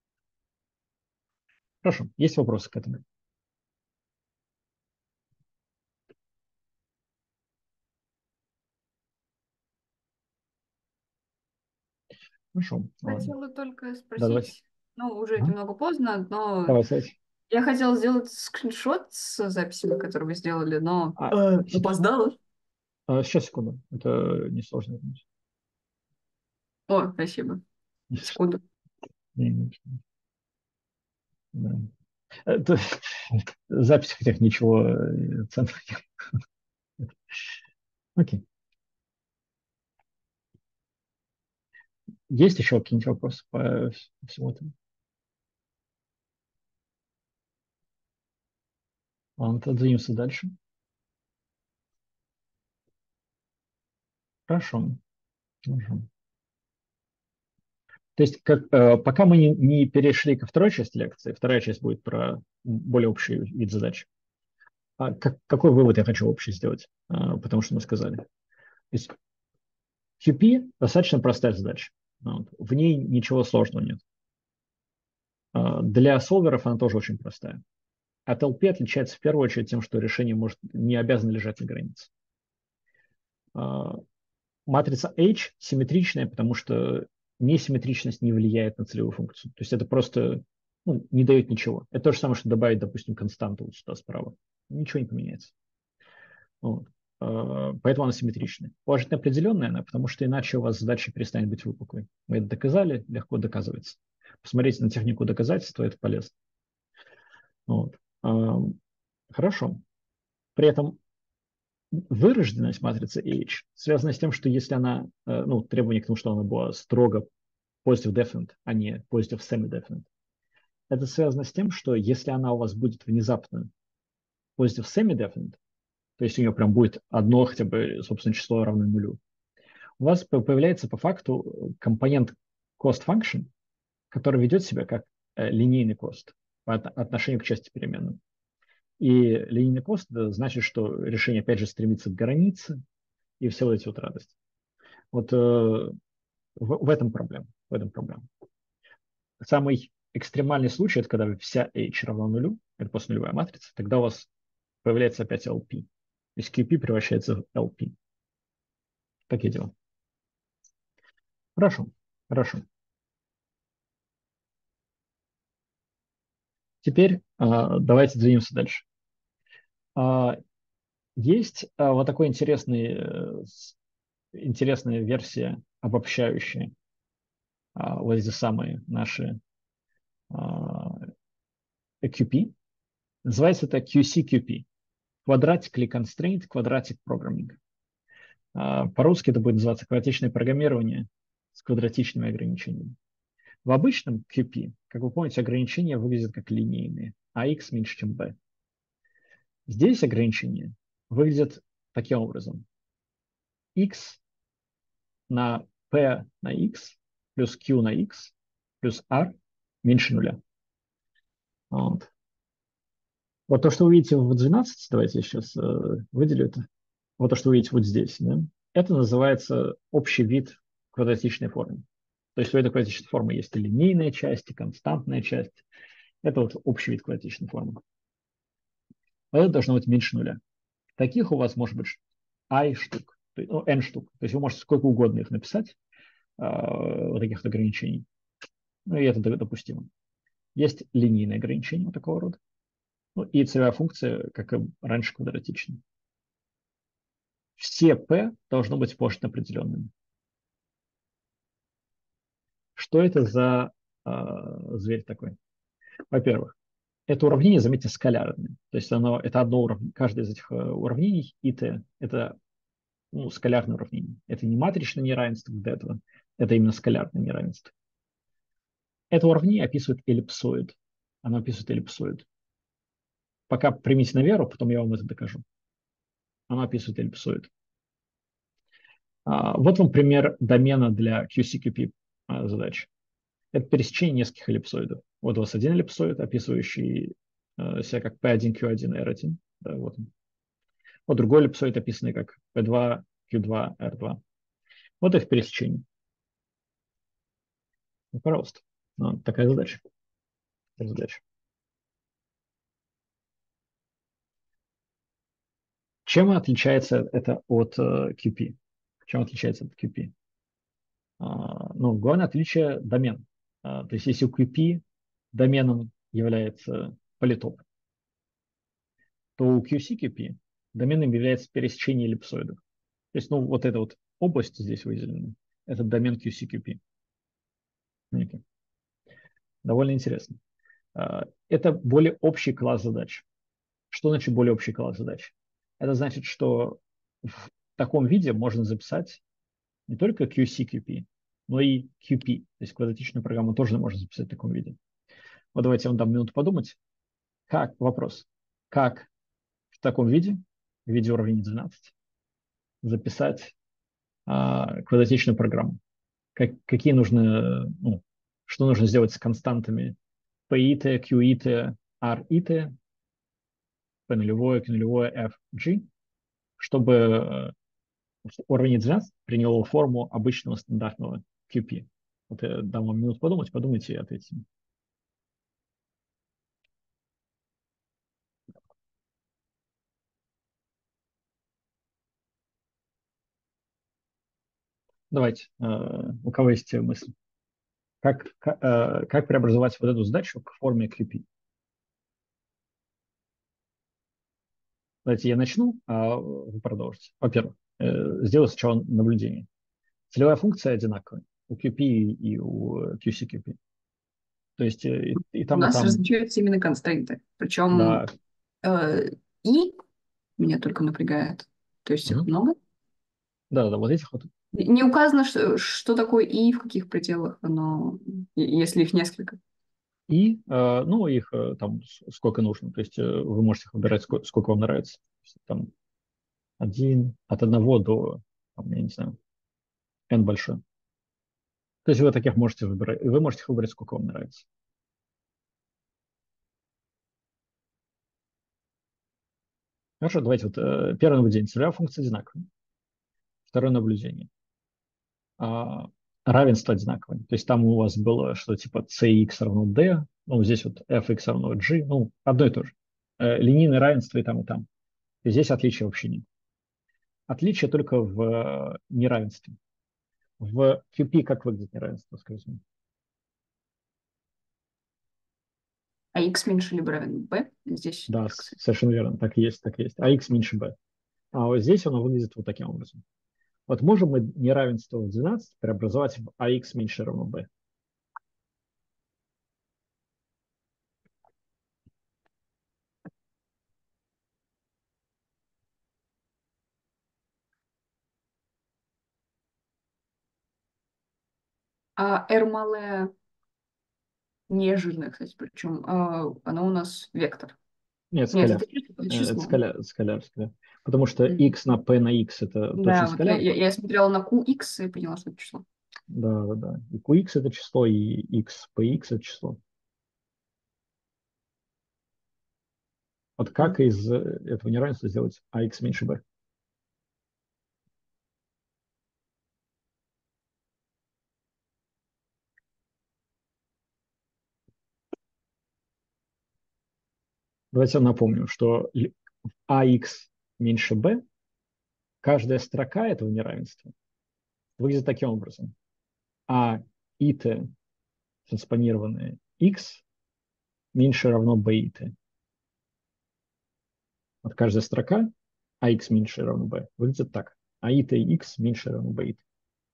Хорошо. Есть вопросы к этому? Хорошо. Ладно. Хотела только Да, давайте. спросить, ну, уже Ага. немного поздно, но Давайте. я хотела сделать скриншот с записями, которые вы сделали, но А, опоздала. сейчас, секунду. Это несложно. О, спасибо. Секунду. Да. Это, запись, хотя ничего ценного нет. Окей. Есть еще какие-нибудь вопросы по всему этому? Ладно, тогда двинемся дальше. Хорошо. Хорошо. То есть, пока мы не перешли ко второй части лекции, вторая часть будет про более общий вид задач. Какой вывод я хочу общий сделать? Потому что мы сказали. То есть QP достаточно простая задача. Вот. В ней ничего сложного нет. Для солверов она тоже очень простая. От LP отличается в первую очередь тем, что решение может не обязано лежать на границе. Матрица H симметричная, потому что несимметричность не влияет на целевую функцию. То есть это просто не дает ничего. Это то же самое, что добавить, допустим, константу вот сюда справа. Ничего не поменяется. Вот. Поэтому она симметричная. Положительно определенная она, потому что иначе у вас задача перестанет быть выпуклой. Мы это доказали, легко доказывается. Посмотрите на технику доказательства, это полезно. Вот. Хорошо. При этом вырожденность матрицы H связана с тем, что если она, требование к тому, что она была строго positive definite, а не positive semi-definite, это связано с тем, что если она у вас будет внезапно positive semi-definite, то есть у нее прям будет одно хотя бы, собственно, число равное нулю, у вас появляется по факту компонент cost function, который ведет себя как линейный кост по отношению к части переменной. И линейный кост значит, что решение опять же стремится к границе и все вот эти вот радости. Вот в этом проблема. В этом проблема. Самый экстремальный случай, это когда вся h равна нулю, это постнулевая матрица, тогда у вас появляется опять LP. То есть QP превращается в LP. Такие дела. Хорошо. Хорошо. Теперь давайте двинемся дальше. Есть вот такой интересная версия, обобщающая вот эти самые наши QP. Называется это QCQP. Quadratically Constrained Quadratic Programming. По-русски это будет называться квадратичное программирование с квадратичными ограничениями. В обычном QP, как вы помните, ограничения выглядят как линейные, а x меньше, чем b. Здесь ограничения выглядят таким образом. X на p на x плюс q на x плюс r меньше нуля. Вот. Вот то, что вы видите в 12, давайте я сейчас выделю это. Вот то, что вы видите вот здесь, да, это называется общий вид квадратичной формы. То есть у этой квадратичной формы есть и линейная часть, и константная часть. Это вот общий вид квадратичной формы. Это должно быть меньше нуля. Таких у вас может быть i штук, ну, n штук. То есть вы можете сколько угодно их написать, вот таких вот ограничений. Ну, и это допустимо. Есть линейные ограничения вот такого рода. Ну, и целевая функция, как и раньше, квадратичная. Все p должно быть положительно определенными. Что это за зверь такой? Во-первых, это уравнение, заметьте, скалярное. То есть это одно уравнение. Каждое из этих уравнений, it, это скалярное уравнение. Это не матричное неравенство до этого, это именно скалярное неравенство. Это уравнение описывает эллипсоид. Оно описывает эллипсоид. Пока примите на веру, потом я вам это докажу. Оно описывает эллипсоид. Вот вам пример домена для QCQP задач. Это пересечение нескольких эллипсоидов. Вот у вас один эллипсоид, описывающий себя как P1, Q1, R1. Да, вот он. Вот другой эллипсоид, описанный как P2, Q2, R2. Вот их пересечение. Ну, пожалуйста. Такая задача. Такая задача. Чем отличается это от QP? Чем отличается от QP? Ну, главное отличие – домен. То есть если у QP доменом является политоп, то у QCQP доменом является пересечение эллипсоидов. То есть, ну, вот эта вот область здесь выделена, это домен QCQP. Довольно интересно. Это более общий класс задач. Что значит более общий класс задач? Это значит, что в таком виде можно записать не только QCQP, но и QP. То есть квадратичную программу тоже можно записать в таком виде. Вот давайте я вам дам минуту подумать. Вопрос. Как в таком виде, в виде уровня 12, записать квадратичную программу? Какие нужны, ну, что нужно сделать с константами PIT, QIT, RIT, P нулевое, Q нулевое, F, G, чтобы уровень 12 принял форму обычного стандартного QP. Вот я дам вам минуту подумать, подумайте и ответьте. Давайте, у кого есть мысли? Как преобразовать вот эту задачу к форме QP? Давайте я начну, а вы продолжите. Во-первых, сделаю сначала наблюдение. Целевая функция одинаковая у QP и у QCQP. То есть и У там, и нас там, различаются именно констрейнты. да. Причем и меня только напрягает. То есть их Мгм. много. Да, да, вот этих вот. Не указано, что такое и, в каких пределах оно, если их несколько. И, ну, их там сколько нужно. То есть вы можете их выбирать, сколько вам нравится. Там от одного до, там, я не знаю, n большой. То есть вы таких можете выбирать. Вы можете их выбрать, сколько вам нравится. Хорошо, давайте вот первое наблюдение. Целевая функция одинаковая. Второе наблюдение. А, равенство одинаковое. То есть там у вас было что типа cx равно d, ну, здесь вот fx равно g, ну, одно и то же. Линейное равенство и там, и там. И здесь отличия вообще нет. Отличие только в неравенстве. В QP как выглядит неравенство, скажите мне? А x меньше либо равен b. Здесь Да, как совершенно верно, так и есть, так и есть. А x меньше b. А вот здесь оно выглядит вот таким образом. Вот можем мы неравенство в 12 преобразовать в ax меньше равно b. А r малое не жирное, кстати, причем оно у нас вектор. Нет, Нет, скаляр. это Это число. скаляр. Потому что Мгм. x на p на x это точно Да, вот скаляр. я смотрела на qx и поняла, что это число. Да, да, да. И qx это число, и x px это число. Вот как из этого неравенства сделать ax меньше b? Давайте я напомню, что ax меньше b, каждая строка этого неравенства выглядит таким образом. А и t транспонированное x меньше равно b и t. Вот каждая строка ax меньше равно b выглядит так. А и t x меньше равно b и t.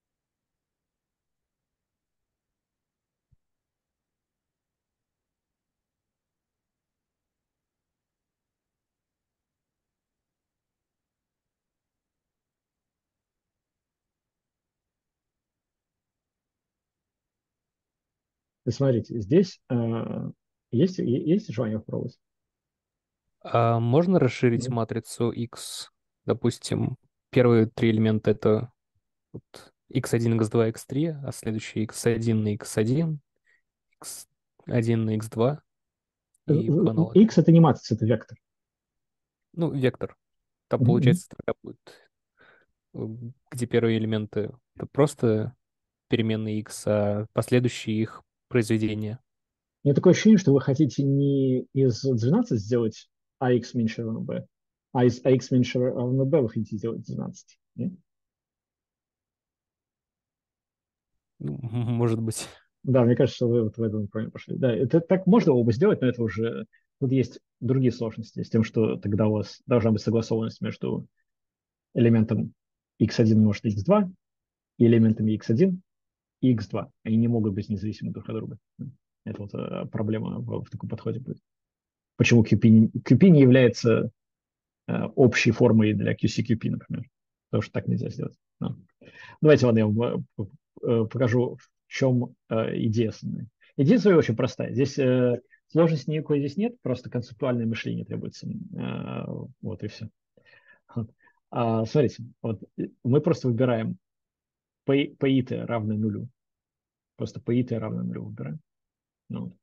И смотрите, здесь есть желание попробовать? А можно расширить Нет? матрицу X? Допустим, первые три элемента это вот x1, x2, x3, а следующие x1 на x1, x1 на x2 и по аналогии. X это не матрица, это вектор. Ну, вектор. Там, Мгм. получается, строка будет, э, где первые элементы это просто переменные x, а последующие их произведения. У меня такое ощущение, что вы хотите не из 12 сделать ax меньше равно b, а из ax меньше равно b вы хотите сделать 12. Нет? Ну, может быть. Да, мне кажется, что вы вот в этом направлении пошли. Да, это так можно оба сделать, но это уже... Тут есть другие сложности с тем, что тогда у вас должна быть согласованность между элементом x1 может x2 и элементами x1 и x2. Они не могут быть независимы друг от друга. Это вот проблема в таком подходе будет. Почему QP не является общей формой для QCQP, например. Потому что так нельзя сделать. Но. Давайте, ладно, я вам покажу, в чем идея основная. Идея своя очень простая. Здесь сложности никакой здесь нет, просто концептуальное мышление требуется. Вот и все. Вот. Смотрите, вот мы просто выбираем PIT равное нулю. Просто PIT равное нулю выбираем. Ну, вот.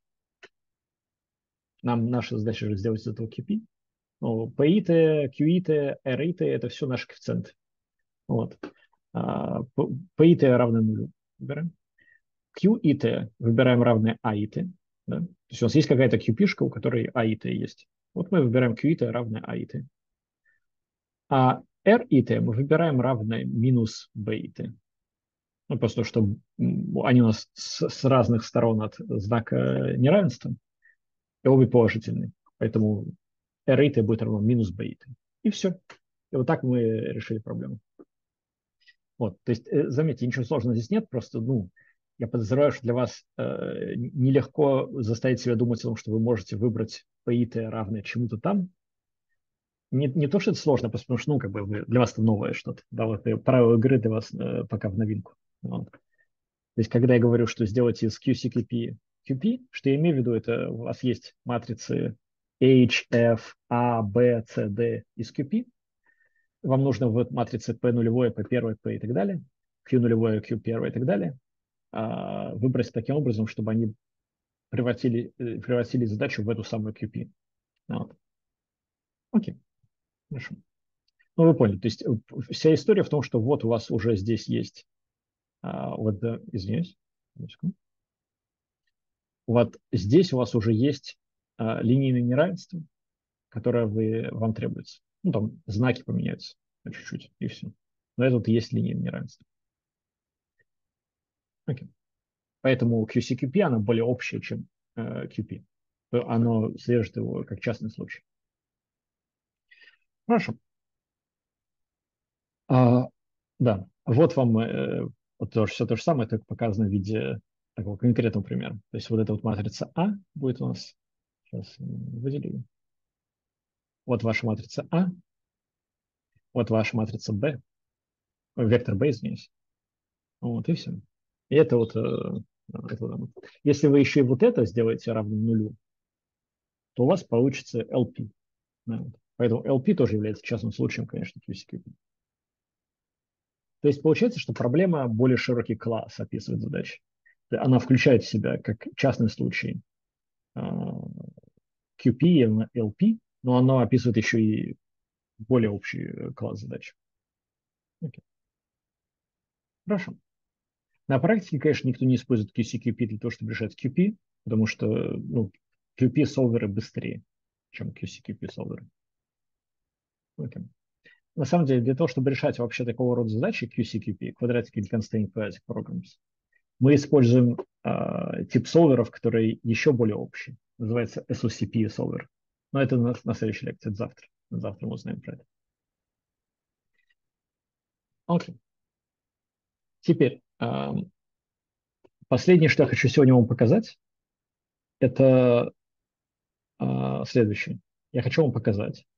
Нам наша задача же сделать из этого QP. Ну, PIT, QIT, RIT – это все наши коэффициенты. Вот. P и t равны нулю. Выбираем. Q и t выбираем равное A и t. Да? То есть у нас есть какая-то QP-шка, у которой A и t есть. Вот мы выбираем Q и t равное A и t. А R и t мы выбираем равное минус B и t. Ну, просто что они у нас с разных сторон от знака неравенства, и обе положительные. Поэтому R и t будет равно минус B и t. И все. И вот так мы решили проблему. Вот, то есть, заметьте, ничего сложного здесь нет, просто, ну, я подозреваю, что для вас нелегко заставить себя думать о том, что вы можете выбрать PIT равное чему-то там. Не то, что это сложно, просто потому что, ну, как бы для вас это новое что-то. Да, вот правила игры для вас пока в новинку. Вот. То есть, когда я говорю, что сделать из QCQP QP, что я имею в виду, это у вас есть матрицы H, F, A, B, C, D из QP, вам нужно в матрице P нулевое, P первое, P и так далее, Q нулевое, Q первое и так далее, выбрать таким образом, чтобы они превратили задачу в эту самую QP. Вот. Окей, хорошо. Ну, вы поняли. То есть вся история в том, что вот у вас уже здесь есть, вот, да, извиняюсь, вот здесь у вас уже есть линейное неравенство, которое вам требуется. Ну, там знаки поменяются чуть-чуть, и все. Но это вот и есть линейное неравенство. Окей. Поэтому QCQP, оно более общее, чем QP. Оно содержит его как частный случай. Хорошо. А, да, вот вам вот тоже, все то же самое, только показано в виде такого конкретного примера. То есть вот эта вот матрица А будет у нас, сейчас выделю ее. Вот ваша матрица А, вот ваша матрица Б, вектор Б, извиняюсь. Вот и все. И это вот, это. Если вы еще и вот это сделаете равным нулю, то у вас получится LP. Да, вот. Поэтому LP тоже является частным случаем, конечно, QCQP. То есть получается, что проблема более широкий класс описывает задачи. Она включает в себя как частный случай QP и LP, но оно описывает еще и более общий класс задач. Окей. Хорошо. На практике, конечно, никто не использует QCQP для того, чтобы решать QP, потому что ну, QP-солверы быстрее, чем QCQP-солверы. Окей. На самом деле, для того, чтобы решать вообще такого рода задачи, QCQP, Quadratic или Constraint Quadratic Programs, мы используем тип солверов, который еще более общий. Называется SOCP солвер. Но это на следующей лекции, это завтра. Завтра мы узнаем про это. Окей. Теперь, последнее, что я хочу сегодня вам показать, это следующее. Я хочу вам показать,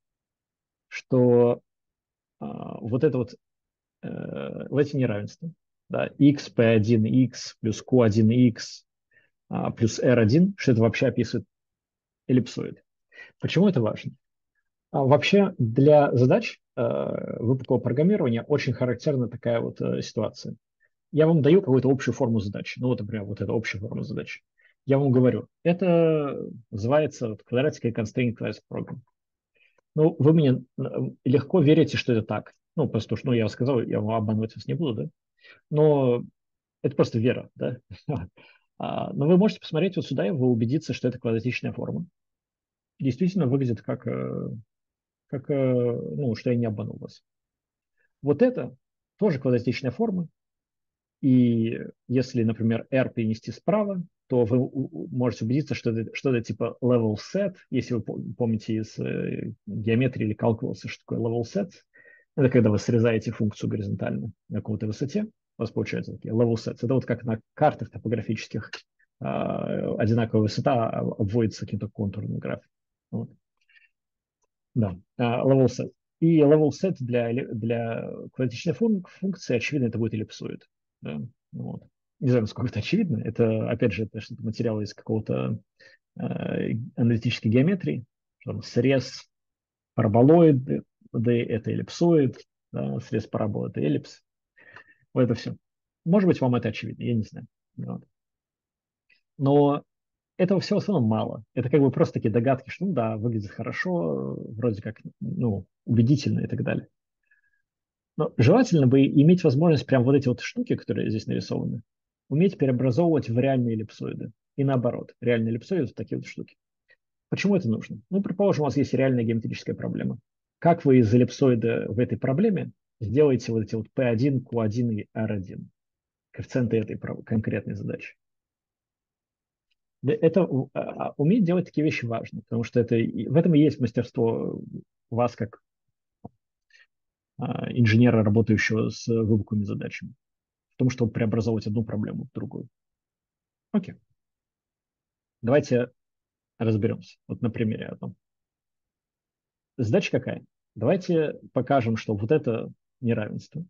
что вот это вот эти неравенства, да, x, p1x плюс q1x плюс r1, что это вообще описывает эллипсоид. Почему это важно? Вообще для задач выпуклого программирования очень характерна такая вот ситуация. Я вам даю какую-то общую форму задачи. Ну вот, например, вот эта общая форма задачи. Я вам говорю, это называется вот, Quadratic Constraint Classic Program. Ну, вы мне легко верите, что это так. Ну, просто, ну, я сказал, я вам обманывать вас не буду, да? Но это просто вера, да? Но вы можете посмотреть вот сюда, и вы убедиться, что это квадратичная форма. Действительно выглядит как ну, что я не обманул вас. Вот это тоже квадратичная форма. И если, например, R перенести справа, то вы можете убедиться, что это типа level set. Если вы помните из геометрии или калкулуса, что такое level set, это когда вы срезаете функцию горизонтально на какой-то высоте, у вас получаются такие level sets. Это вот как на картах топографических одинаковая высота обводится каким-то контурным графиком. Вот. Да, level set. И level set для квадратичной функции, очевидно, это будет эллипсоид. Да? Вот. Не знаю, насколько это очевидно. Это, опять же, это что-то материал из какого-то аналитической геометрии. Там срез параболоиды, это эллипсоид, да, срез параболы, это эллипс. Вот это все. Может быть, вам это очевидно, я не знаю. Вот. Но этого всего в основном мало. Это как бы просто такие догадки, что ну да, выглядит хорошо, вроде как ну, убедительно и так далее. Но желательно бы иметь возможность прям вот эти вот штуки, которые здесь нарисованы, уметь преобразовывать в реальные эллипсоиды. И наоборот, реальные эллипсоиды в такие вот штуки. Почему это нужно? Ну, предположим, у вас есть реальная геометрическая проблема. Как вы из эллипсоида в этой проблеме сделаете вот эти вот P1, Q1 и R1, коэффициенты этой конкретной задачи? Это уметь делать такие вещи важно, потому что в этом и есть мастерство вас как инженера, работающего с выпуклыми задачами, в том, чтобы преобразовывать одну проблему в другую. Окей. Давайте разберемся. Вот на примере одном. Задача какая? Давайте покажем, что вот это неравенство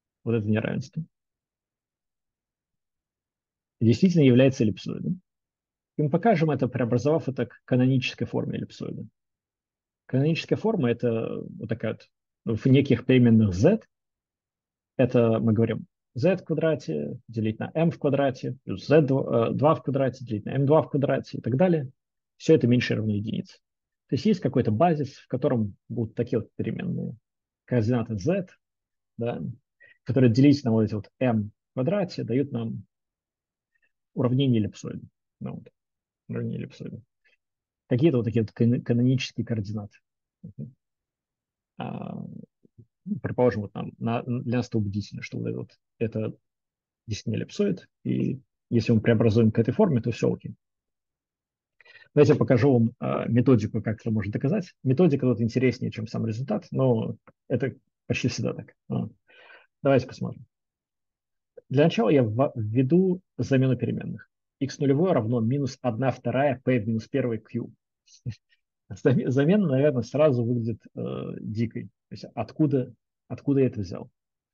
действительно является эллипсоидом. И мы покажем это, преобразовав это к канонической форме эллипсоида. Каноническая форма – это вот такая вот в неких переменных z. Это мы говорим z в квадрате делить на m в квадрате, плюс z2 в квадрате делить на m2 в квадрате и так далее. Все это меньше равно единице. То есть есть какой-то базис, в котором будут такие вот переменные. Координаты z, да, которые делить на вот эти вот m в квадрате, дают нам уравнение эллипсоида. Ну, вот, уравнение эллипсоида. Какие-то вот такие вот канонические координаты. Предположим, вот для нас это убедительно, что вот это действительно эллипсоид, и если мы преобразуем к этой форме, то все окей. Давайте я покажу вам методику, как это можно доказать. Методика тут интереснее, чем сам результат, но это почти всегда так. Давайте посмотрим. Для начала я введу замену переменных. x0 равно минус 1 вторая p в минус 1 q. Замена, наверное, сразу выглядит дикой. То есть откуда я это взял?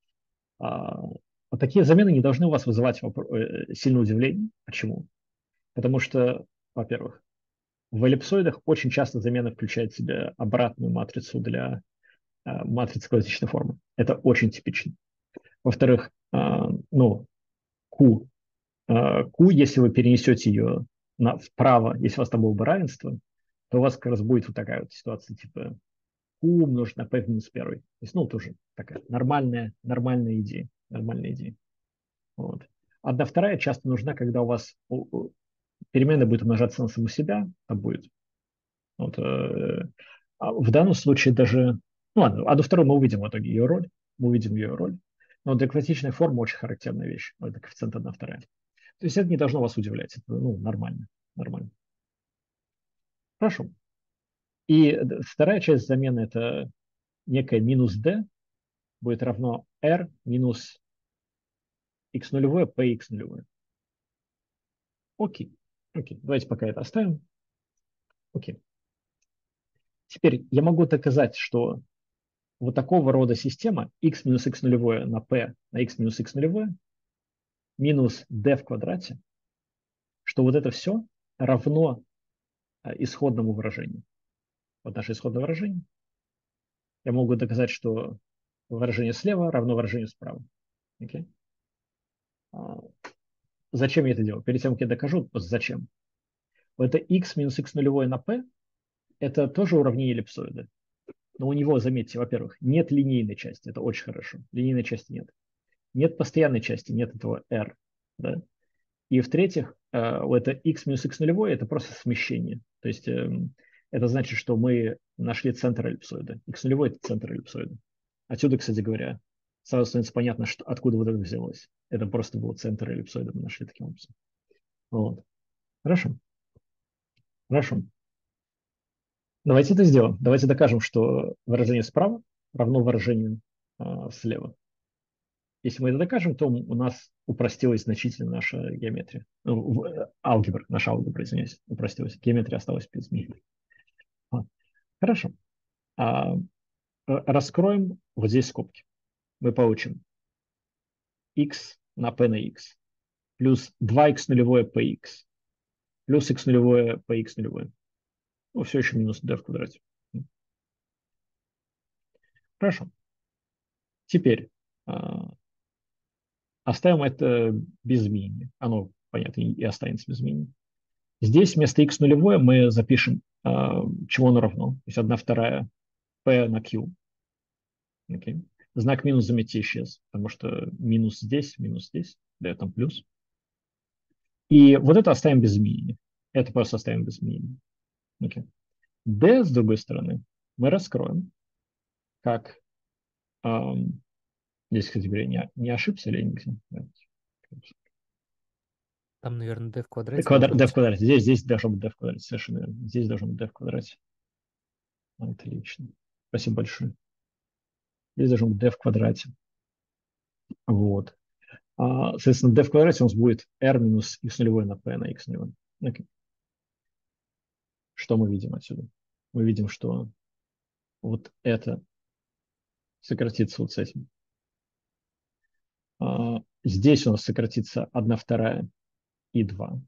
Такие замены не должны у вас вызывать сильное удивление. Почему? Потому что, во-первых, в эллипсоидах очень часто замена включает в себя обратную матрицу для матрицы квадратичной формы. Это очень типично. Во-вторых, ну, Q, если вы перенесете ее вправо, если у вас там было бы равенство, то у вас как раз будет вот такая вот ситуация, типа Q умножить на P в минус первый. То есть, ну, тоже такая нормальная идея. Нормальная идея. Вот. Одна вторая часто нужна, когда у вас переменная будет умножаться на саму себя, а будет. Вот, а в данном случае даже... Ну ладно, одну вторую мы увидим в итоге ее роль. Мы увидим ее роль. Но для классической формы очень характерная вещь. Это коэффициент 1 вторая. То есть это не должно вас удивлять. Это, ну, нормально. Нормально. Хорошо. И вторая часть замены – это некое минус d будет равно r минус x нулевое p x нулевое. Окей. Окей. Давайте пока это оставим. Окей. Теперь я могу доказать, что вот такого рода система x минус x нулевое на p на x минус x нулевое минус d в квадрате, что вот это все равно исходному выражению. Вот наше исходное выражение. Я могу доказать, что выражение слева равно выражению справа. Okay? Зачем я это делаю? Перед тем, как я докажу, просто зачем? Это x минус x нулевое на p, это тоже уравнение эллипсоида. Но у него, заметьте, во-первых, нет линейной части, это очень хорошо. Линейной части нет. Нет постоянной части, нет этого r. Да? И в-третьих, это x минус x нулевое, это просто смещение. То есть это значит, что мы нашли центр эллипсоида. X нулевой – это центр эллипсоида. Отсюда, кстати говоря, сразу становится понятно, что, откуда вот это взялось. Это просто был центр эллипсоида, мы нашли таким образом. Вот. Хорошо. Хорошо. Давайте это сделаем. Давайте докажем, что выражение справа равно выражению слева. Если мы это докажем, то у нас упростилась значительно наша геометрия. Алгебра, наша алгебра, извиняюсь, упростилась. Геометрия осталась без изменений. Хорошо. Раскроем вот здесь скобки. Мы получим x на p на x плюс 2x нулевое px плюс x нулевое px нулевое. Ну, все еще минус d в квадрате. Хорошо. Теперь оставим это без изменений. Оно, понятно, и останется без изменений. Здесь вместо x нулевое мы запишем, чему оно равно. То есть 1 вторая p на q. Okay. Знак минус, заметьте, исчез, потому что минус здесь, дает там плюс. И вот это оставим без изменений. Это просто оставим без изменений. Okay. D, с другой стороны, мы раскроем, как... здесь, кстати говоря, не ошибся ли я нигде? Там, наверное, d в квадрате D в квадрате. Здесь должно быть d в квадрате. Совершенно верно. Здесь должно быть d в квадрате. Отлично. Спасибо большое. Здесь должно быть d в квадрате. Вот. Соответственно, d в квадрате у нас будет r минус x нулевое на p на x нулевое. Okay. Что мы видим отсюда? Мы видим, что вот это сократится вот с этим. Здесь у нас сократится 1 вторая и 2.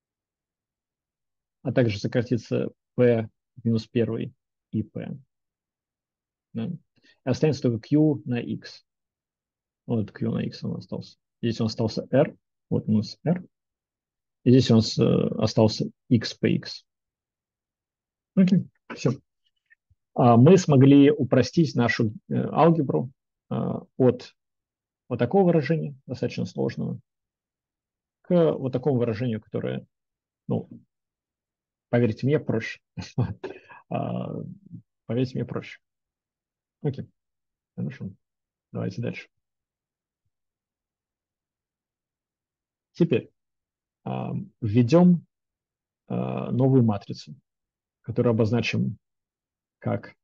А также сократится p минус 1 и p. Да? И останется только q на x. Вот q на x он остался. Здесь он остался r. Вот минус r. И здесь у нас остался x по x. Окей, все. Мы смогли упростить нашу алгебру от вот такого выражения, достаточно сложного, к вот такому выражению, которое, ну, поверьте мне, проще. Поверьте мне, проще. Окей, хорошо. Давайте дальше. Теперь введем новую матрицу, которую обозначим как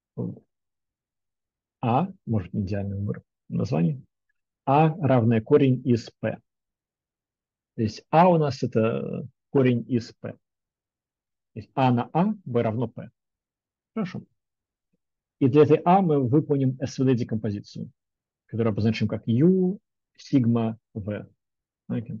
А, может, не идеальный выбор названия, А равное корень из P. То есть А у нас это корень из P. То есть А на А, B равно P. Хорошо. И для этой А мы выполним SVD-декомпозицию, которую обозначим как U, сигма, V. Okay.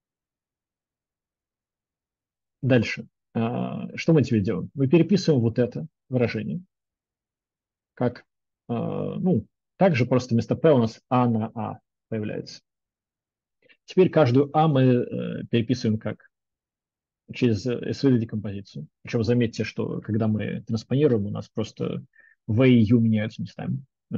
Дальше. Что мы теперь делаем? Мы переписываем вот это выражение как, ну, также просто вместо P у нас А на А появляется. Теперь каждую А мы переписываем как через SVD-декомпозицию. Причем заметьте, что когда мы транспонируем, у нас просто V и U меняются местами. Да?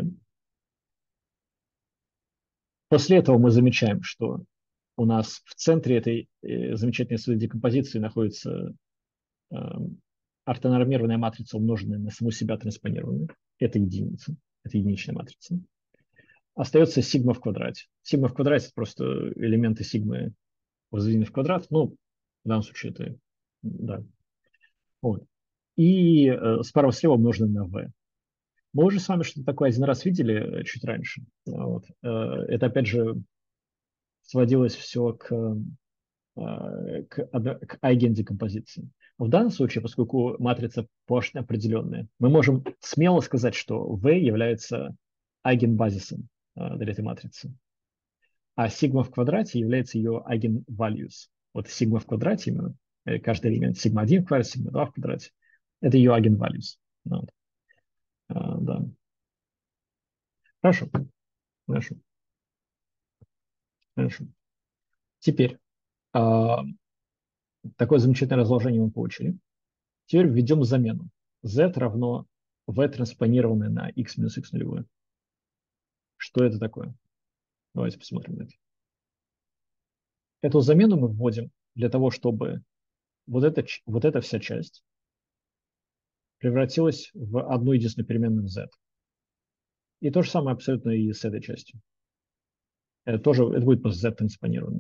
После этого мы замечаем, что у нас в центре этой замечательной SVD-декомпозиции находится э, ортонормированная матрица, умноженная на саму себя транспонированную. Это единица, это единичная матрица. Остается сигма в квадрате. Сигма в квадрате – это просто элементы сигмы возведены в квадрат. Ну, в данном случае это, да. Вот. И справа слева умноженное на v. Мы уже с вами что-то такое один раз видели чуть раньше. Вот. Это, опять же, сводилось все к айгендекомпозиции. В данном случае, поскольку матрица Porsche определенная, мы можем смело сказать, что V является айгенбазисом для этой матрицы, а сигма в квадрате является ее eigenvalues. Вот сигма в квадрате, именно, каждый элемент сигма 1 в квадрате, сигма 2 в квадрате, это ее eigenvalues. Вот. Да. Хорошо. Хорошо. Хорошо. Теперь такое замечательное разложение мы получили. Теперь введем замену. Z равно V транспонированное на x минус x нулевое. Что это такое? Давайте посмотрим на это. Эту замену мы вводим для того, чтобы вот эта вся часть превратилась в одну единственную переменную z. И то же самое абсолютно и с этой частью. Это будет просто z транспонированное.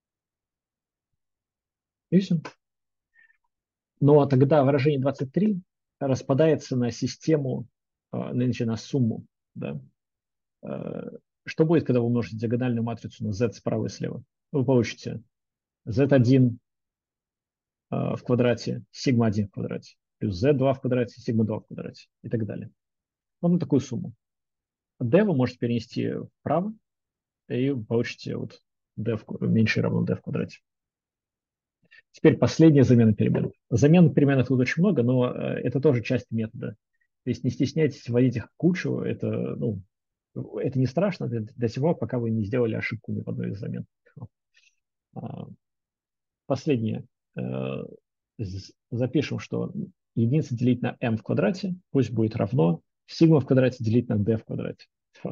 И все. Но тогда выражение 23 распадается на систему, на сумму. Да? Что будет, когда вы умножите диагональную матрицу на z справа и слева? Вы получите z1 в квадрате, сигма 1 в квадрате, плюс z2 в квадрате, сигма 2 в квадрате и так далее. Вот на такую сумму. d вы можете перенести вправо, и вы получите вот d меньше равно d в квадрате. Теперь последняя замена переменных. Замен переменных тут очень много, но это тоже часть метода. То есть не стесняйтесь вводить их в кучу. Это не страшно до тех пор, пока вы не сделали ошибку ни в одной из замен. Последнее. Запишем, что единица делить на m в квадрате пусть будет равно сигма в квадрате делить на d в квадрате.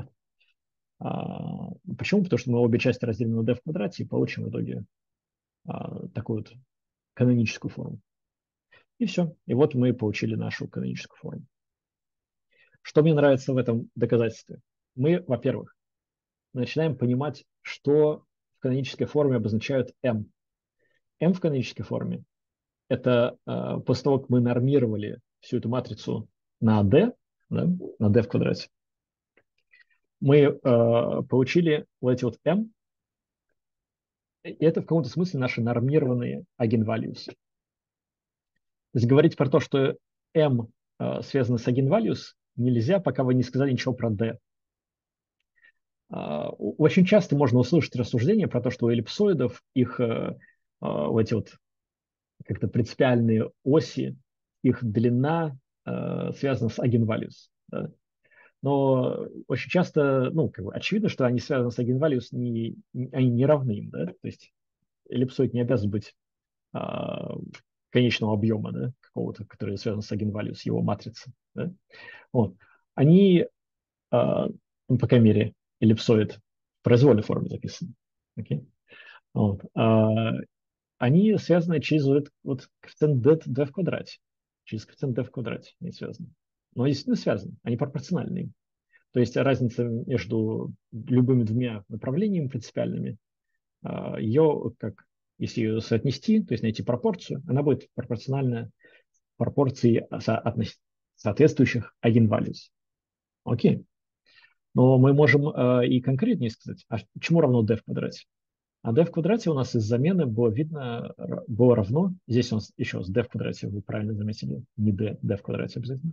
Почему? Потому что мы обе части разделим на d в квадрате и получим в итоге такую вот каноническую форму. И все. И вот мы получили нашу каноническую форму. Что мне нравится в этом доказательстве? Мы, во-первых, начинаем понимать, что в канонической форме обозначают m. m в канонической форме – это после того, как мы нормировали всю эту матрицу на d, да, на d в квадрате, мы получили вот эти вот m, и это в каком-то смысле наши нормированные eigenvalues. То есть говорить про то, что m связано с eigenvalues, нельзя, пока вы не сказали ничего про d. Очень часто можно услышать рассуждения про то, что у эллипсоидов их вот эти вот как-то принципиальные оси, их длина связана с eigenvalues. Да? Но очень часто, очевидно, что они связаны с eigenvalues, они не равны им. Да? То есть эллипсоид не обязан быть конечного объема, да, какого-то, который связан с eigenvalues, его матрицы. Да? Вот. Они, по крайней мере, эллипсоид в произвольной форме записан. Okay? Вот. Они связаны через вот коэффициент d в квадрате. Через коэффициент d в квадрате они связаны. Но они действительно связаны, они пропорциональны им. То есть разница между любыми двумя направлениями принципиальными, если ее соотнести, то есть найти пропорцию, она будет пропорциональна пропорции соответствующих eigenvalues. Окей. Но мы можем и конкретнее сказать, а чему равно d в квадрате? А d в квадрате у нас из замены было равно, здесь у нас еще раз d в квадрате, вы правильно заметили, не d в квадрате обязательно.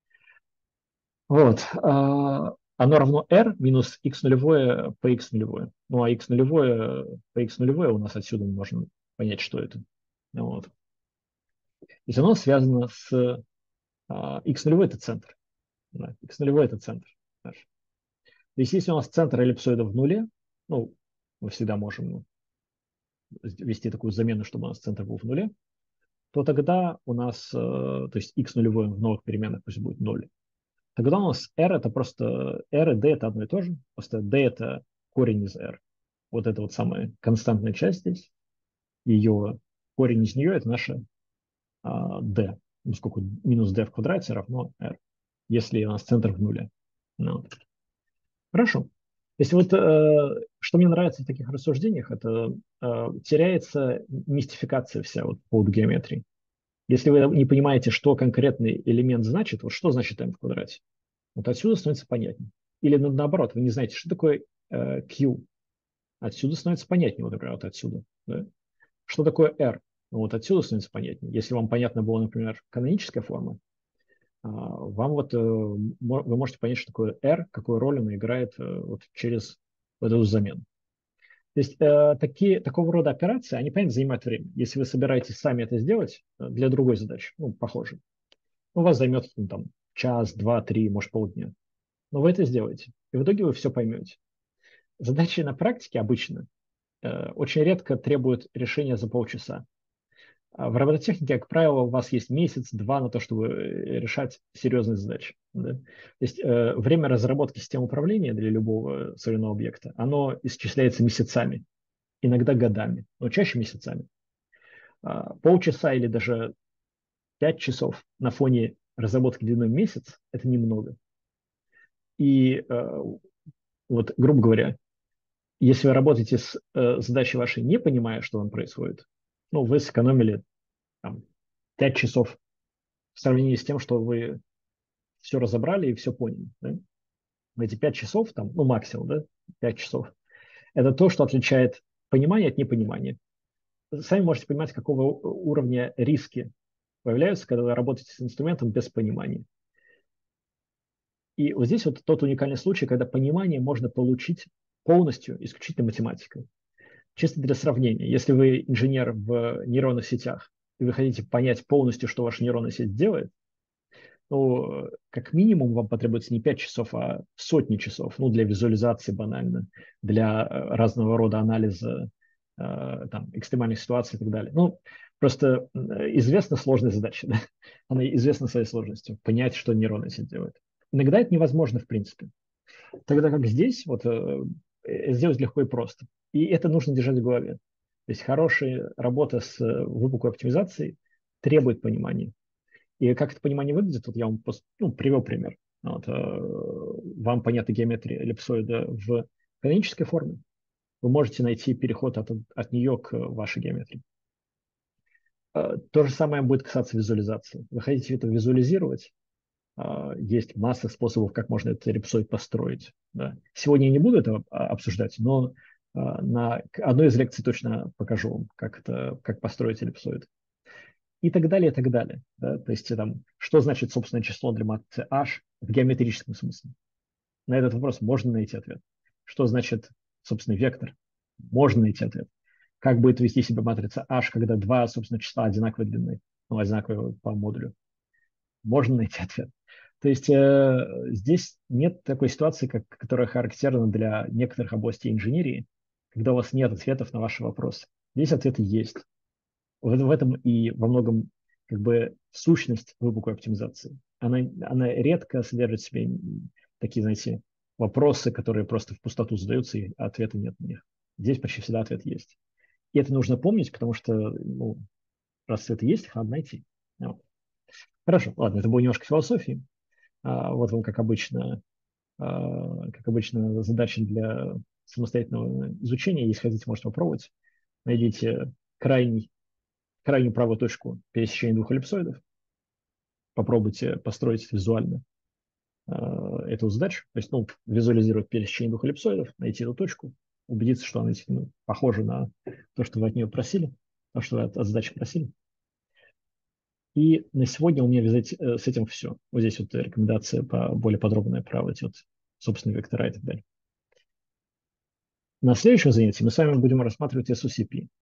Вот. Оно равно r минус x нулевое по x нулевое. Ну а x нулевое по x нулевое у нас отсюда мы можем понять, что это. Вот. То есть оно связано с x нулевой это центр. Да, x нулевой это центр. То есть если у нас центр эллипсоида в нуле, мы всегда можем ввести такую замену, чтобы у нас центр был в нуле, то тогда у нас, то есть x нулевой в новых переменных пусть будет 0. Тогда у нас r это просто r и d это одно и то же. Просто d это корень из r. Вот это вот самая константная часть здесь. Ее корень из нее это наша d. Ну, сколько минус d в квадрате равно r. Если у нас центр в нуле. Ну, хорошо. Если вот что мне нравится в таких рассуждениях, это теряется мистификация вся вот по поводу геометрии. Если вы не понимаете, что конкретный элемент значит, вот что значит m в квадрате, вот отсюда становится понятнее. Или наоборот, вы не знаете, что такое q, отсюда становится понятнее, вот, например, вот отсюда. Да? Что такое r? Ну, вот отсюда становится понятнее. Если вам понятна была, например, каноническая форма, вам вот вы можете понять, что такое r, какую роль она играет вот через вот эту замену. То есть такого рода операции, они, понятно, занимают время. Если вы собираетесь сами это сделать для другой задачи, ну, похоже, у вас займет ну, там, час, два, три, может, полдня. Но вы это сделаете. И в итоге вы все поймете. Задачи на практике обычно очень редко требуют решения за полчаса. В робототехнике, как правило, у вас есть месяц-два на то, чтобы решать серьезные задачи. Да? То есть время разработки системы управления для любого современного объекта, оно исчисляется месяцами, иногда годами, но чаще месяцами. Полчаса или даже 5 часов на фоне разработки длиной месяц – это немного. И вот, грубо говоря, если вы работаете с задачей вашей, не понимая, что там происходит, ну, вы сэкономили там, 5 часов в сравнении с тем, что вы все разобрали и все поняли. Да? Эти 5 часов, там, ну, максимум, да, 5 часов, это то, что отличает понимание от непонимания. Сами можете понимать, какого уровня риски появляются, когда вы работаете с инструментом без понимания. И вот здесь вот тот уникальный случай, когда понимание можно получить полностью исключительно математикой. Чисто для сравнения, если вы инженер в нейронных сетях, и вы хотите понять полностью, что ваша нейронная сеть делает, то как минимум вам потребуется не 5 часов, а сотни часов, ну, для визуализации банально, для разного рода анализа там, экстремальных ситуаций и так далее. Ну, просто известна сложность задачи, да? Она известна своей сложностью, понять, что нейронная сеть делает. Иногда это невозможно в принципе. Тогда как здесь, вот сделать легко и просто. И это нужно держать в голове. То есть хорошая работа с выборкой оптимизации требует понимания. И как это понимание выглядит, вот я вам привел пример. Вот, вам понятна геометрия эллипсоида в канонической форме. Вы можете найти переход от нее к вашей геометрии. То же самое будет касаться визуализации. Вы хотите это визуализировать, есть масса способов, как можно этот эллипсоид построить. Да. Сегодня я не буду это обсуждать, но на одной из лекций точно покажу вам, как построить эллипсоид. И так далее, и так далее. Да. То есть, там, что значит собственное число для матрицы H в геометрическом смысле? На этот вопрос можно найти ответ. Что значит собственный вектор? Можно найти ответ. Как будет вести себя матрица H, когда два, собственно, числа одинаковой длины, ну, одинаковые по модулю? Можно найти ответ. То есть здесь нет такой ситуации, которая характерна для некоторых областей инженерии, когда у вас нет ответов на ваши вопросы. Здесь ответы есть. В этом и во многом как бы сущность глубокой оптимизации. Она редко содержит в себе такие, знаете, вопросы, которые просто в пустоту задаются, и ответа нет на них. Здесь почти всегда ответ есть. И это нужно помнить, потому что, ну, раз это есть, их надо найти. Вот. Хорошо, ладно, это было немножко философии. Вот вам, как обычно, задачи для самостоятельного изучения. Если хотите, можете попробовать. Найдите крайнюю правую точку пересечения двух эллипсоидов. Попробуйте построить визуально эту задачу. То есть, ну, визуализировать пересечение двух эллипсоидов, найти эту точку, убедиться, что она действительно похожа на то, что вы от нее просили, то, что вы от задачи просили. И на сегодня у меня с этим все. Вот здесь вот рекомендация более подробная про эти вот собственные вектора и так далее. На следующем занятии мы с вами будем рассматривать SOCP.